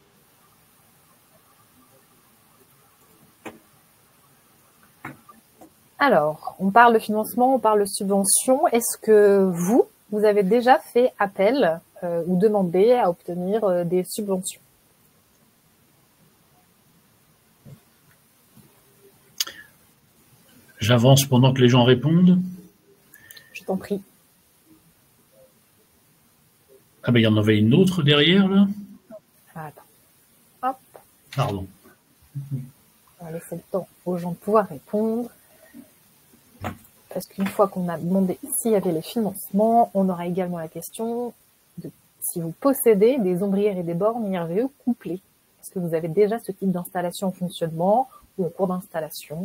Alors, on parle de financement, on parle de subvention. Est-ce que vous, vous avez déjà fait appel euh, ou demandé à obtenir euh, des subventions? J'avance pendant que les gens répondent. Je t'en prie. Ah ben, il y en avait une autre derrière, là. Ah, attends. Hop. Pardon. On va laisser le temps aux gens de pouvoir répondre. Parce qu'une fois qu'on a demandé s'il y avait les financements, on aura également la question de si vous possédez des ombrières et des bornes I R V E couplées. Est-ce que vous avez déjà ce type d'installation en fonctionnement ou en cours d'installation?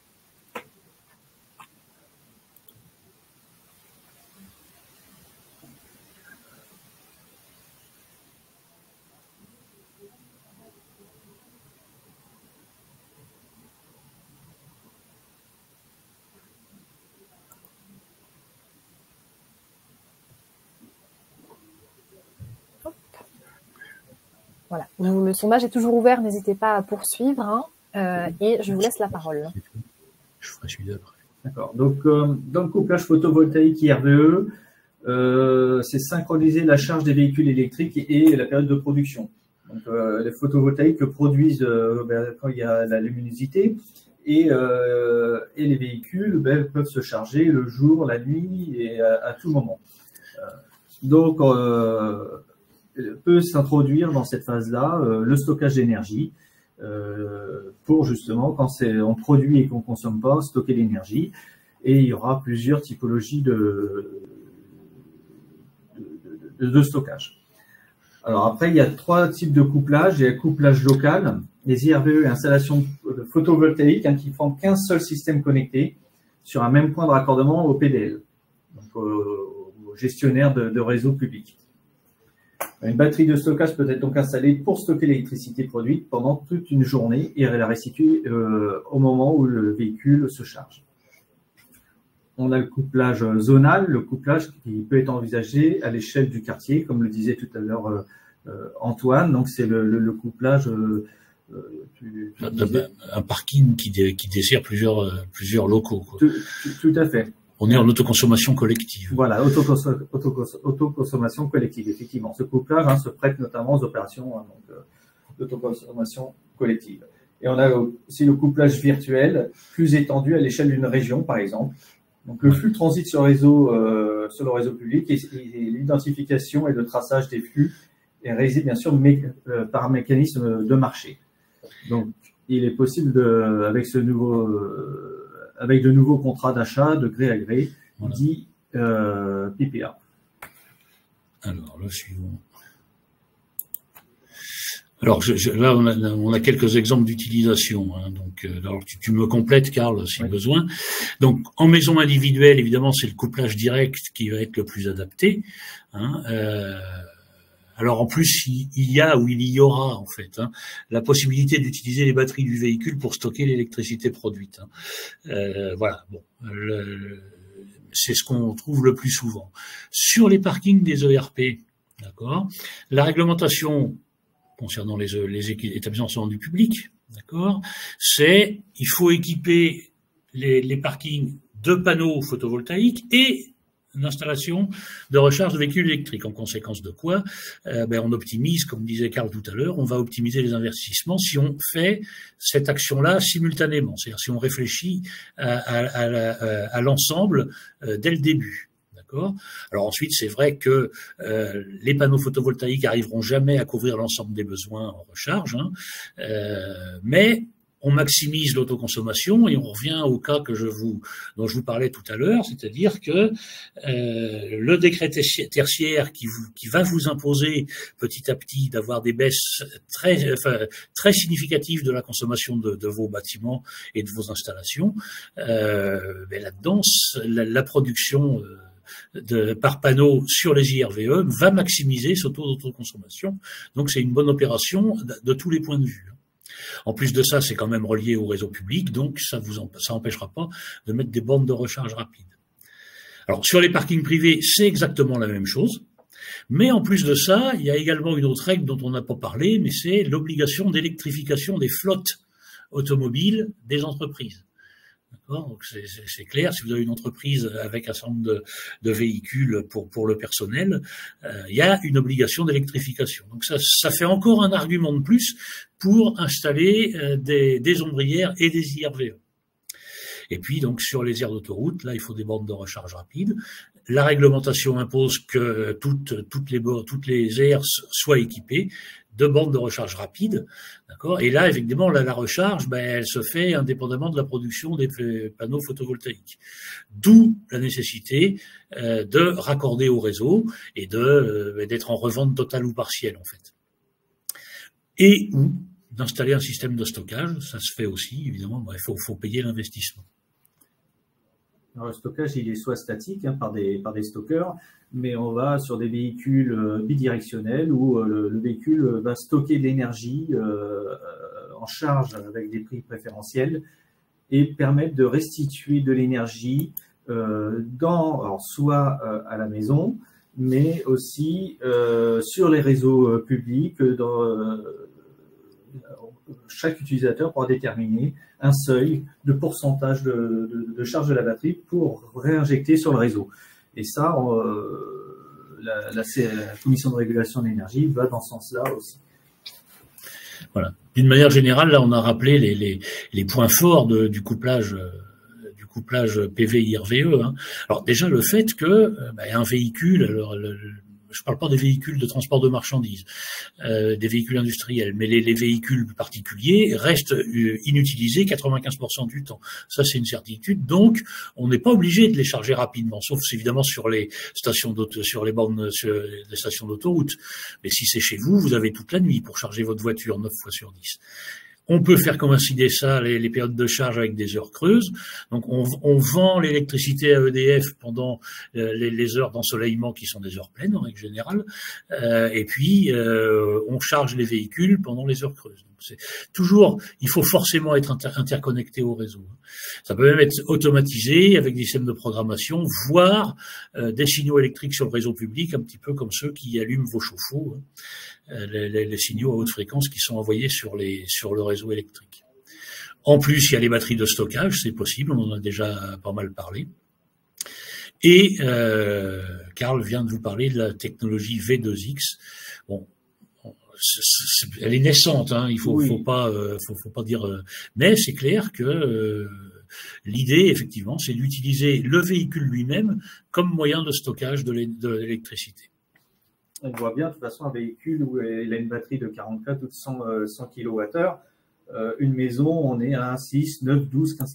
Voilà, le sondage est toujours ouvert, n'hésitez pas à poursuivre, hein, euh, et je vous laisse la parole. Je ferai celui d'après. D'accord. Donc, euh, dans le couplage photovoltaïque I R V E, euh, c'est synchroniser la charge des véhicules électriques et, et la période de production. Donc, euh, les photovoltaïques produisent euh, ben, quand il y a la luminosité et, euh, et les véhicules ben, peuvent se charger le jour, la nuit et à, à tout moment. Euh, donc, euh, peut s'introduire dans cette phase-là euh, le stockage d'énergie euh, pour justement, quand c'est on produit et qu'on ne consomme pas, stocker l'énergie. Et il y aura plusieurs typologies de, de, de, de stockage. Alors après, il y a trois types de couplage. Il y a le couplage local, les I R V E et installations photovoltaïques hein, qui forment qu'un seul système connecté sur un même point de raccordement au P D L, donc au, au gestionnaire de, de réseau public. Une batterie de stockage peut être donc installée pour stocker l'électricité produite pendant toute une journée et la restituer euh, au moment où le véhicule se charge. On a le couplage zonal, le couplage qui peut être envisagé à l'échelle du quartier, comme le disait tout à l'heure euh, Antoine. Donc c'est le, le, le couplage. Euh, tu, tu un, un parking qui, dé, qui dessert plusieurs, euh, plusieurs locaux. Quoi. Tout, tout, tout à fait. On est en autoconsommation collective. Voilà, autoconsommation collective, effectivement. Ce couplage hein, se prête notamment aux opérations hein, euh, d'autoconsommation collective. Et on a aussi le couplage virtuel, plus étendu à l'échelle d'une région, par exemple. Donc le flux transite sur le réseau, euh, sur le réseau public et, et l'identification et le traçage des flux est réalisé bien sûr mé euh, par un mécanisme de marché. Donc il est possible de, avec ce nouveau euh, avec de nouveaux contrats d'achat de gré à gré, voilà. dit euh, P P A. Alors, le suivant. Alors, je, je, là, on a, on a quelques exemples d'utilisation. Hein, donc, euh, alors tu, tu me complètes, Karl, si oui. besoin. Donc, en maison individuelle, évidemment, c'est le couplage direct qui va être le plus adapté. Hein, euh, Alors en plus, il y a ou il y aura en fait hein, la possibilité d'utiliser les batteries du véhicule pour stocker l'électricité produite. Hein. Euh, voilà, bon, c'est ce qu'on trouve le plus souvent. Sur les parkings des E R P, d'accord, la réglementation concernant les, les établissements du public, d'accord, c'est il faut équiper les, les parkings de panneaux photovoltaïques et d'installation de recharge de véhicules électriques. En conséquence de quoi, euh, ben on optimise, comme disait Karl tout à l'heure, on va optimiser les investissements si on fait cette action-là simultanément, c'est-à-dire si on réfléchit à, à, à, à l'ensemble euh, dès le début. D'accord. Alors ensuite, c'est vrai que euh, les panneaux photovoltaïques arriveront jamais à couvrir l'ensemble des besoins en recharge, hein, euh, mais on maximise l'autoconsommation et on revient au cas que je vous, dont je vous parlais tout à l'heure, c'est-à-dire que euh, le décret tertiaire qui, vous, qui va vous imposer petit à petit d'avoir des baisses très, enfin, très significatives de la consommation de, de vos bâtiments et de vos installations, euh, ben là-dedans, la, la production euh, de, par panneau sur les I R V E va maximiser ce taux d'autoconsommation. Donc c'est une bonne opération de, de tous les points de vue. En plus de ça, c'est quand même relié au réseau public, donc ça vous en, ça empêchera pas de mettre des bornes de recharge rapide. Alors sur les parkings privés, c'est exactement la même chose, mais en plus de ça, il y a également une autre règle dont on n'a pas parlé, mais c'est l'obligation d'électrification des flottes automobiles des entreprises. D'accord, donc c'est clair, si vous avez une entreprise avec un certain nombre de, de véhicules pour, pour le personnel, euh, il y a une obligation d'électrification. Donc ça, ça fait encore un argument de plus pour installer euh, des, des ombrières et des I R V E. Et puis donc sur les aires d'autoroute, là il faut des bornes de recharge rapide. La réglementation impose que toutes, toutes, les, toutes les aires soient équipées de bornes de recharge rapide, d'accord. Et là, évidemment, la, la recharge, ben, elle se fait indépendamment de la production des panneaux photovoltaïques. D'où la nécessité euh, de raccorder au réseau et de euh, d'être en revente totale ou partielle, en fait. Et ou d'installer un système de stockage, ça se fait aussi, évidemment. Ben, il faut, faut payer l'investissement. Alors, le stockage, il est soit statique hein, par des par des stockeurs, mais on va sur des véhicules euh, bidirectionnels où euh, le, le véhicule va stocker de l'énergie euh, en charge avec des prix préférentiels et permettre de restituer de l'énergie euh, dans alors soit euh, à la maison, mais aussi euh, sur les réseaux euh, publics. Dans, euh, chaque utilisateur pourra déterminer un seuil de pourcentage de, de, de charge de la batterie pour réinjecter sur le réseau. Et ça, euh, la, la, la Commission de régulation de l'énergie va dans ce sens-là aussi. Voilà. D'une manière générale, là, on a rappelé les, les, les points forts de, du couplage, euh, du couplage P V I R V E. Hein. Alors déjà, le fait que euh, bah, un véhicule, alors le, le, je ne parle pas des véhicules de transport de marchandises, euh, des véhicules industriels, mais les, les véhicules particuliers restent euh, inutilisés quatre-vingt-quinze pour cent du temps. Ça, c'est une certitude. Donc, on n'est pas obligé de les charger rapidement, sauf évidemment sur les stations d'auto, sur les bornes, sur les stations d'autoroute. Mais si c'est chez vous, vous avez toute la nuit pour charger votre voiture neuf fois sur dix. On peut faire coïncider ça, les, les périodes de charge, avec des heures creuses. Donc, on, on vend l'électricité à E D F pendant euh, les, les heures d'ensoleillement qui sont des heures pleines, en règle générale. Euh, et puis, euh, on charge les véhicules pendant les heures creuses. Donc, c'est toujours, il faut forcément être inter interconnecté au réseau. Ça peut même être automatisé avec des systèmes de programmation, voire euh, des signaux électriques sur le réseau public, un petit peu comme ceux qui allument vos chauffe-eau. Hein. Les, les, les signaux à haute fréquence qui sont envoyés sur, les, sur le réseau électrique. En plus, il y a les batteries de stockage, c'est possible, on en a déjà pas mal parlé. Et euh, Karl vient de vous parler de la technologie V deux X. Bon, c'est, c'est, elle est naissante, hein, il faut, oui. faut pas, euh, faut, faut pas dire. Euh, mais c'est clair que euh, l'idée, effectivement, c'est d'utiliser le véhicule lui-même comme moyen de stockage de l'électricité. On voit bien, de toute façon, un véhicule où il a une batterie de quarante-quatre ou de cent, cent kilowattheures. Euh, une maison, on est à six, neuf, douze, quinze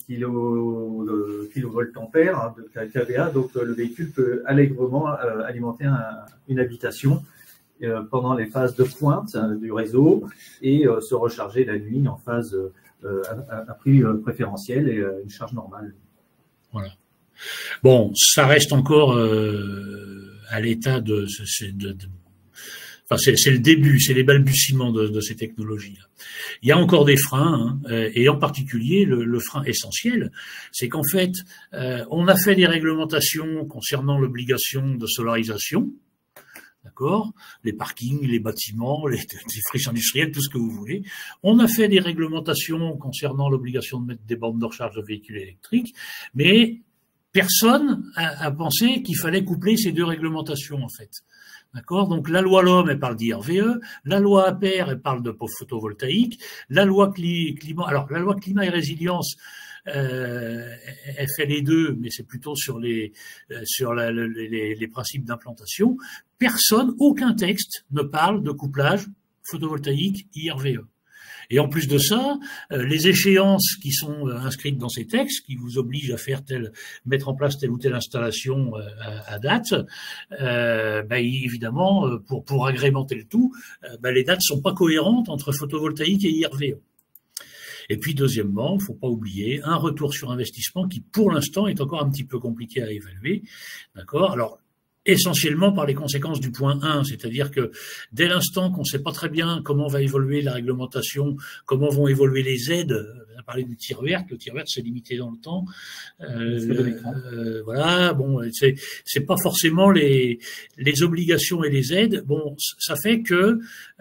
kilovoltampères hein, de K V A. Donc, euh, le véhicule peut allègrement euh, alimenter un, une habitation euh, pendant les phases de pointe euh, du réseau et euh, se recharger la nuit en phase euh, à, à prix euh, préférentiel et euh, une charge normale. Voilà. Bon, ça reste encore euh, à l'état de, de, de Enfin, c'est le début, c'est les balbutiements de, de ces technologies-là. Il y a encore des freins, hein, et en particulier le, le frein essentiel, c'est qu'en fait, euh, on a fait des réglementations concernant l'obligation de solarisation, d'accord, les parkings, les bâtiments, les, les friches industrielles, tout ce que vous voulez. On a fait des réglementations concernant l'obligation de mettre des bornes de recharge de véhicules électriques, mais personne a, a pensé qu'il fallait coupler ces deux réglementations, en fait. D'accord? Donc, la loi L'Homme, elle parle d'I R V E, la loi A P E R, elle parle de photovoltaïque, la loi climat, alors, la loi climat et résilience, euh, elle fait les deux, mais c'est plutôt sur les, sur la, les, les principes d'implantation. Personne, aucun texte ne parle de couplage photovoltaïque I R V E. Et en plus de ça, les échéances qui sont inscrites dans ces textes, qui vous obligent à faire tel, mettre en place telle ou telle installation à, à date, euh, ben évidemment, pour pour agrémenter le tout, ben les dates sont pas cohérentes entre photovoltaïque et I R V E. Et puis deuxièmement, il faut pas oublier un retour sur investissement qui, pour l'instant, est encore un petit peu compliqué à évaluer, d'accord? Alors essentiellement par les conséquences du point un, c'est-à-dire que dès l'instant qu'on ne sait pas très bien comment va évoluer la réglementation, comment vont évoluer les aides, on a parlé du tir vert, le tir vert c'est limité dans le temps, euh, euh, voilà, bon, c'est c'est pas forcément les les obligations et les aides, bon, ça fait que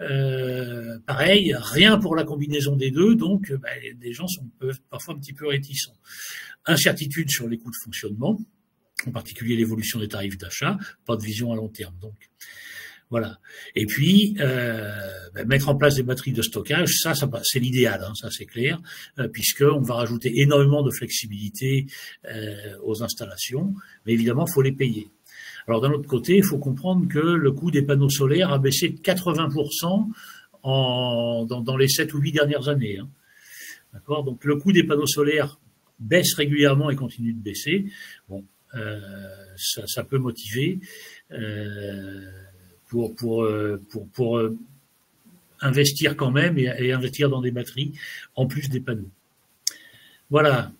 euh, pareil, rien pour la combinaison des deux, donc bah, les gens sont peuvent parfois un petit peu réticents. Incertitude sur les coûts de fonctionnement, en particulier l'évolution des tarifs d'achat, pas de vision à long terme. Donc, voilà. Et puis, euh, ben, mettre en place des batteries de stockage, ça, ça c'est l'idéal, hein, ça c'est clair, euh, puisqu'on va rajouter énormément de flexibilité euh, aux installations, mais évidemment, il faut les payer. Alors, d'un autre côté, il faut comprendre que le coût des panneaux solaires a baissé de quatre-vingts pour cent en, dans, dans les sept ou huit dernières années. Hein. D'accord ? Donc le coût des panneaux solaires baisse régulièrement et continue de baisser. Bon, euh, ça, ça peut motiver euh, pour, pour, pour, pour euh, investir quand même et, et investir dans des batteries en plus des panneaux. Voilà.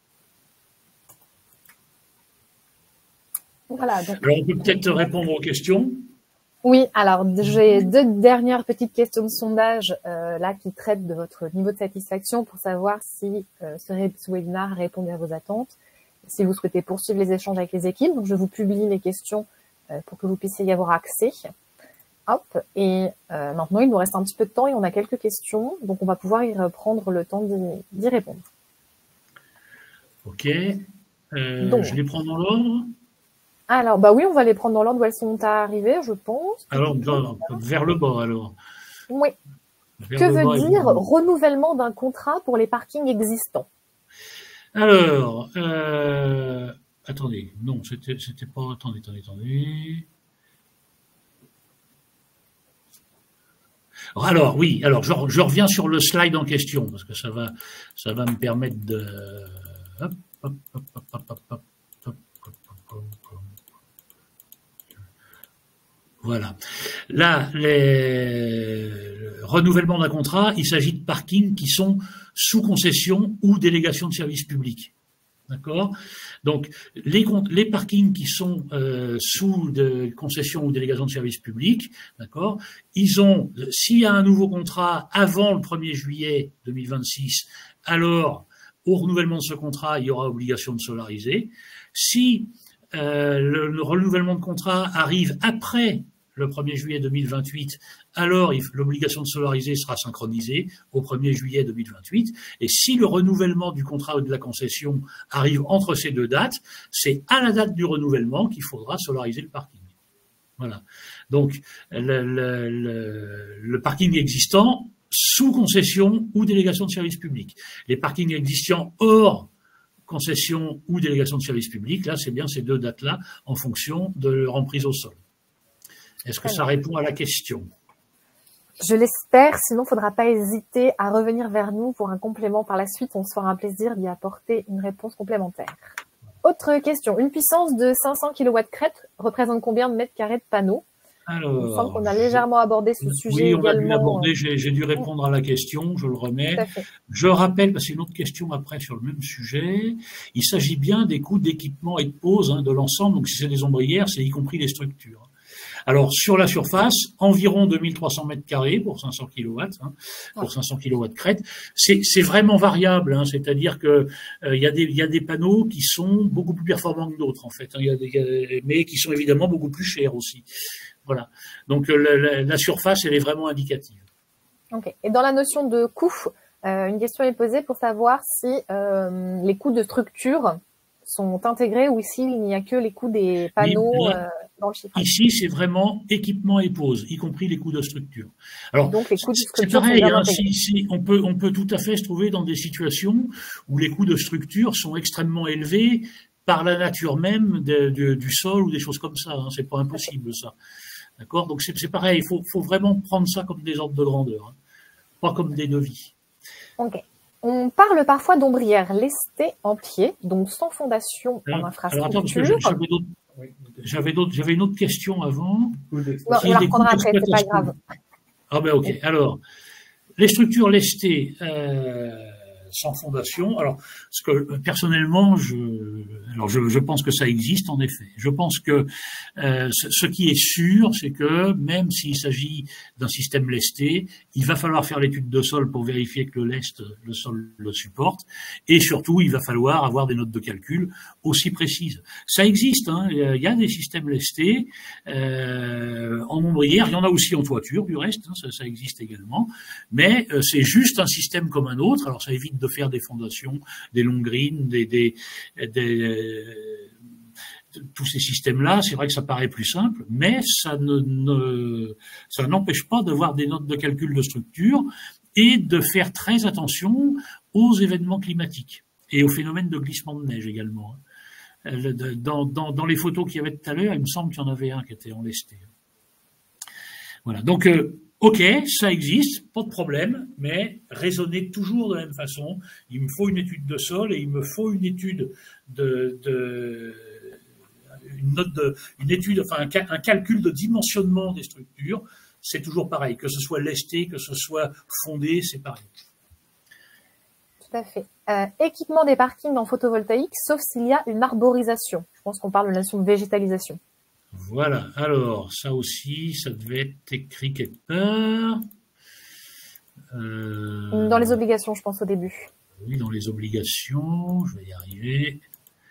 Voilà, donc... Alors on peut peut-être répondre aux questions. Oui, alors j'ai deux dernières petites questions de sondage euh, là qui traitent de votre niveau de satisfaction pour savoir si euh, ce, ce webinaire répond à vos attentes, si vous souhaitez poursuivre les échanges avec les équipes. Donc je vous publie les questions euh, pour que vous puissiez y avoir accès. Hop, et euh, maintenant il nous reste un petit peu de temps et on a quelques questions, donc on va pouvoir y prendre le temps d'y répondre. Ok, euh, donc, je les prends dans l'ordre. Alors, bah oui, on va les prendre dans l'ordre où elles sont arrivées, je pense. Alors, dans, vers le bas, alors. Oui. Vers que veut dire renouvellement d'un contrat pour les parkings existants? Alors, euh, attendez, non, c'était, c'était pas, attendez, attendez, attendez. Alors, oui, alors, je, je reviens sur le slide en question, parce que ça va, ça va me permettre de, hop, hop, hop, hop, hop, hop, hop. Voilà. Là, les renouvellements d'un contrat, il s'agit de parkings qui sont sous concession ou délégation de service public. D'accord ? Donc, les, les parkings qui sont euh, sous de concession ou délégation de service public, d'accord, ils ont, s'il y a un nouveau contrat avant le premier juillet deux mille vingt-six, alors, au renouvellement de ce contrat, il y aura obligation de solariser. Si euh, le, le renouvellement de contrat arrive après le premier juillet deux mille vingt-huit, alors l'obligation de solariser sera synchronisée au premier juillet deux mille vingt-huit. Et si le renouvellement du contrat ou de la concession arrive entre ces deux dates, c'est à la date du renouvellement qu'il faudra solariser le parking. Voilà. Donc, le, le, le, le parking existant sous concession ou délégation de service public. Les parkings existants hors concession ou délégation de service public, là, c'est bien ces deux dates-là en fonction de leur emprise au sol. Est-ce que ça répond à la question? Je l'espère, sinon il ne faudra pas hésiter à revenir vers nous pour un complément par la suite. On se fera un plaisir d'y apporter une réponse complémentaire. Autre question. Une puissance de cinq cents kilowatts crête représente combien de mètres carrés de panneaux? Alors, il me semble qu'on a légèrement abordé ce sujet. Oui, on également. a dû l'aborder. J'ai, j'ai dû répondre à la question. Je le remets. Je rappelle, parce que c'est une autre question après sur le même sujet. Il s'agit bien des coûts d'équipement et de pose hein, de l'ensemble. Donc, si c'est des ombrières, c'est y compris les structures. Alors, sur la surface, environ deux mille trois cents mètres carrés pour cinq cents kilowatts, hein, pour ouais. cinq cents kilowatts crête. C'est, c'est vraiment variable, hein, c'est-à-dire que euh, il y a des, il y a des panneaux qui sont beaucoup plus performants que d'autres, en fait, hein, il y a des, il y a, mais qui sont évidemment beaucoup plus chers aussi. Voilà. Donc, euh, la, la surface, elle est vraiment indicative. Ok. Et dans la notion de coût, euh, une question est posée pour savoir si euh, les coûts de structure sont intégrés ou s'il n'y a que les coûts des panneaux oui, euh, dans le chiffrage. Ici, c'est vraiment équipement et pose, y compris les coûts de structure. Alors, donc, les coûts de structure c'est pareil, hein, si, si, on peut, on peut tout à fait se trouver dans des situations où les coûts de structure sont extrêmement élevés par la nature même de, de, du sol ou des choses comme ça. Hein, c'est pas impossible, okay. ça. D'accord? Donc, c'est, c'est pareil, il faut, faut vraiment prendre ça comme des ordres de grandeur, hein, pas comme des devis. Ok. On parle parfois d'ombrières lestées en pied, donc sans fondation alors, en infrastructure. Alors attends, parce que j'avais d'autres, j'avais d'autres, j'avais une autre question avant. Bon, on la reprendra après, c'est pas grave. Ah ben ok. Alors, les structures lestées euh, sans fondation. Alors, ce que personnellement, je, alors je, je pense que ça existe en effet. Je pense que euh, ce, ce qui est sûr, c'est que même s'il s'agit d'un système lesté, il va falloir faire l'étude de sol pour vérifier que le lest, le sol le supporte, et surtout, il va falloir avoir des notes de calcul aussi précises. Ça existe, hein, il y a des systèmes lestés euh, en ombrière, il y en a aussi en toiture, du reste, hein, ça, ça existe également, mais euh, c'est juste un système comme un autre. Alors, ça évite de faire des fondations, des long greens, des, des, des euh, tous ces systèmes-là, c'est vrai que ça paraît plus simple, mais ça ne, ne ça n'empêche pas d'avoir des notes de calcul de structure et de faire très attention aux événements climatiques et aux phénomènes de glissement de neige également. Dans, dans, dans les photos qu'il y avait tout à l'heure, il me semble qu'il y en avait un qui était en lesté. Voilà. Donc, euh, Ok, ça existe, pas de problème, mais raisonnez toujours de la même façon. Il me faut une étude de sol et il me faut une étude de, de une note de, une étude, enfin un, un calcul de dimensionnement des structures. C'est toujours pareil, que ce soit lesté, que ce soit fondé, c'est pareil. Tout à fait. Euh, équipement des parkings en photovoltaïque, sauf s'il y a une arborisation. Je pense qu'on parle de la notion de végétalisation. Voilà, alors ça aussi, ça devait être écrit quelque part. Euh... Dans les obligations, je pense, au début. Oui, dans les obligations, je vais y arriver.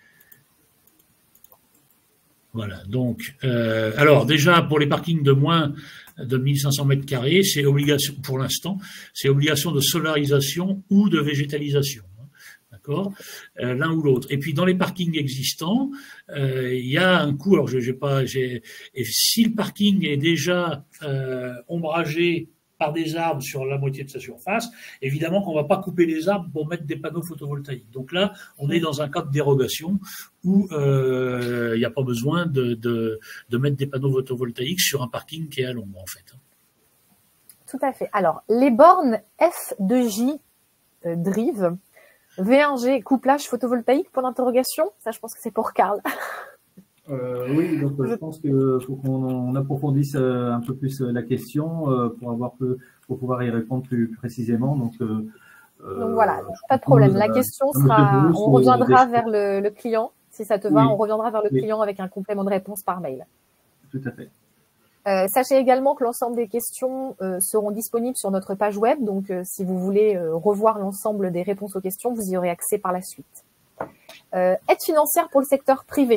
Voilà, donc, euh, alors déjà, pour les parkings de moins de mille cinq cents mètres carrés, c'est obligation, pour l'instant, c'est obligation de solarisation ou de végétalisation. D'accord, euh, l'un ou l'autre. Et puis dans les parkings existants, euh, il y a un coût. Alors j'ai pas, j'ai. Et si le parking est déjà euh, ombragé par des arbres sur la moitié de sa surface, évidemment qu'on va pas couper les arbres pour mettre des panneaux photovoltaïques. Donc là, on est dans un cas de dérogation où euh, il n'y a pas besoin de, de de mettre des panneaux photovoltaïques sur un parking qui est à l'ombre en fait. Tout à fait. Alors les bornes F deux J euh, Drive. V un G, couplage photovoltaïque, point d'interrogation. Ça, je pense que c'est pour Karl. Euh, oui, donc je pense qu'il faut qu'on approfondisse un peu plus la question euh, pour avoir peu, pour pouvoir y répondre plus, plus précisément. Donc, euh, donc voilà, pas de problème. La question sera, Bruce, on reviendra vers le, le client. Si ça te va, oui. on reviendra vers le oui. client avec un complément de réponse par mail. Tout à fait. Euh, sachez également que l'ensemble des questions euh, seront disponibles sur notre page web, donc euh, si vous voulez euh, revoir l'ensemble des réponses aux questions, vous y aurez accès par la suite. Euh, aide financière pour le secteur privé.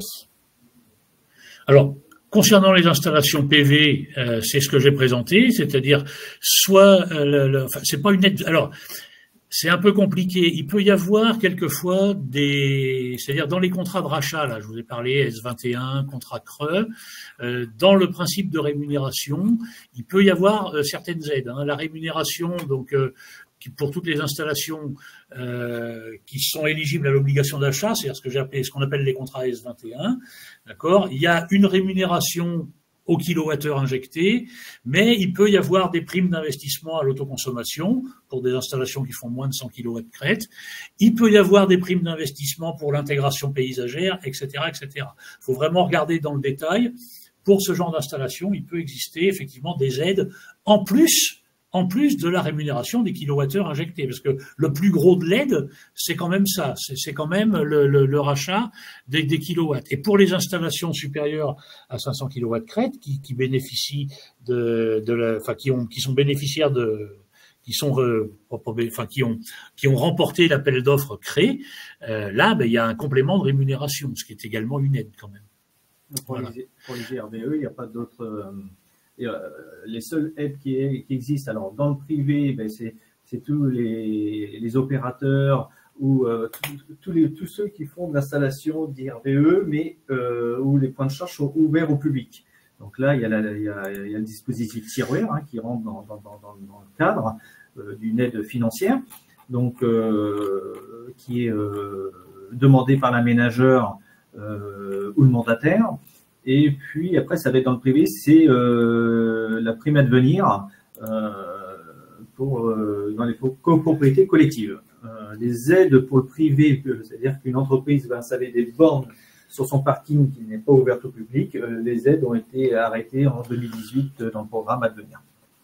Alors, concernant les installations P V, euh, c'est ce que j'ai présenté, c'est-à-dire soit, euh, le, le, enfin, c'est pas une aide. Alors, c'est un peu compliqué. Il peut y avoir quelquefois des, c'est-à-dire dans les contrats de rachat, là, je vous ai parlé S vingt et un, contrat creux, euh, dans le principe de rémunération, il peut y avoir euh, certaines aides. Hein. La rémunération, donc, euh, qui, pour toutes les installations euh, qui sont éligibles à l'obligation d'achat, c'est-à-dire ce que j'ai appelé, ce qu'on appelle les contrats S vingt et un, d'accord. Il y a une rémunération au kilowattheure injecté, mais il peut y avoir des primes d'investissement à l'autoconsommation pour des installations qui font moins de cent kilowatts crête. Il peut y avoir des primes d'investissement pour l'intégration paysagère, et cetera, et cetera. Il faut vraiment regarder dans le détail. Pour ce genre d'installation, il peut exister effectivement des aides en plus en plus de la rémunération des kilowattheures injectés. Parce que le plus gros de l'aide, c'est quand même ça, c'est quand même le, le, le rachat des, des kilowatts. Et pour les installations supérieures à cinq cents kilowatts crête, qui, qui bénéficient de, de la, enfin, qui ont, qui sont bénéficiaires de, qui sont, euh, enfin, qui ont, qui ont remporté l'appel d'offres créé, euh, là, ben, il y a un complément de rémunération, ce qui est également une aide quand même. Pour, voilà. les, pour les G R V E, il n'y a pas d'autres, euh... Et, euh, les seules aides qui, est, qui existent, alors dans le privé, ben c'est tous les, les opérateurs ou euh, tous les tous ceux qui font de l'installation d'I R V E, mais euh, où les points de charge sont ouverts au public. Donc là, il y a, la, il y a, il y a le dispositif Tiroir hein, qui rentre dans, dans, dans, dans le cadre euh, d'une aide financière, donc euh, qui est euh, demandée par l'aménageur euh, ou le mandataire. Et puis après, ça va être dans le privé, c'est euh, la prime à devenir euh, pour euh, dans les copropriétés collectives. Euh, les aides pour le privé, c'est-à-dire qu'une entreprise va installer des bornes sur son parking qui n'est pas ouverte au public, euh, les aides ont été arrêtées en deux mille dix-huit dans le programme à devenir.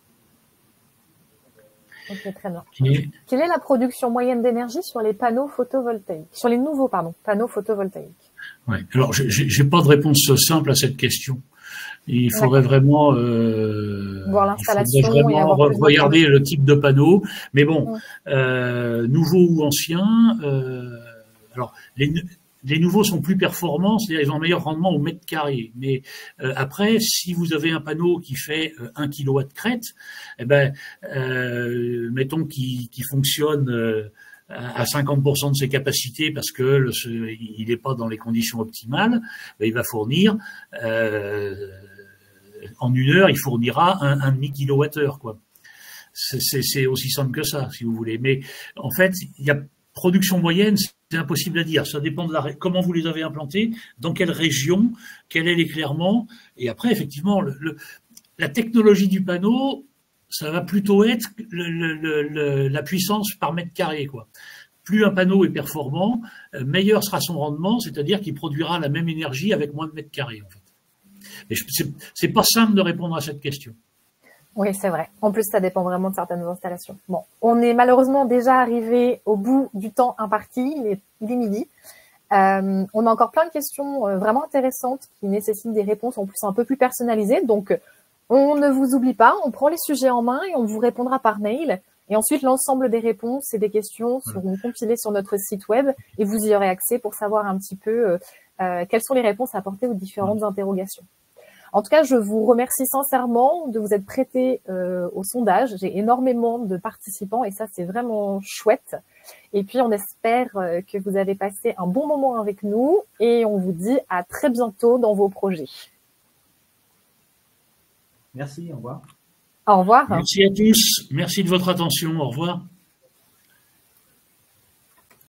Ok, très bien. Okay. Quelle est la production moyenne d'énergie sur les panneaux photovoltaïques, sur les nouveaux pardon, panneaux photovoltaïques? Ouais. Alors, j'ai pas de réponse simple à cette question. Il faudrait vraiment, euh, voir l'installation et avoir regarder le type de panneau. Mais bon, ouais. euh, nouveaux ou anciens. Euh, alors, les, les nouveaux sont plus performants, c'est-à-dire ils ont un meilleur rendement au mètre carré. Mais euh, après, si vous avez un panneau qui fait euh, un kilowatt crête, eh ben, euh, mettons qu'il qui fonctionne. Euh, à cinquante pour cent de ses capacités parce que le, il n'est pas dans les conditions optimales, ben il va fournir euh, en une heure, il fournira un, un demi kilowattheure quoi. C'est aussi simple que ça, si vous voulez. Mais en fait, il y a production moyenne, c'est impossible à dire. Ça dépend de la comment vous les avez implantés, dans quelle région, quel est l'éclairement, et après effectivement le, le, la technologie du panneau. ça va plutôt être le, le, le, la puissance par mètre carré, quoi. Plus un panneau est performant, meilleur sera son rendement, c'est-à-dire qu'il produira la même énergie avec moins de mètres carrés, en fait. Mais c'est pas simple de répondre à cette question. Oui, c'est vrai. En plus, ça dépend vraiment de certaines installations. Bon, on est malheureusement déjà arrivé au bout du temps imparti, il est, il est midi. Euh, on a encore plein de questions euh, vraiment intéressantes qui nécessitent des réponses en plus un peu plus personnalisées. Donc, on ne vous oublie pas, on prend les sujets en main et on vous répondra par mail. Et ensuite, l'ensemble des réponses et des questions seront compilées sur notre site web et vous y aurez accès pour savoir un petit peu euh, quelles sont les réponses à apporter aux différentes interrogations. En tout cas, je vous remercie sincèrement de vous être prêté euh, au sondage. J'ai énormément de participants et ça, c'est vraiment chouette. Et puis, on espère euh, que vous avez passé un bon moment avec nous et on vous dit à très bientôt dans vos projets. Merci, au revoir. Au revoir. Merci à tous. Merci de votre attention. Au revoir.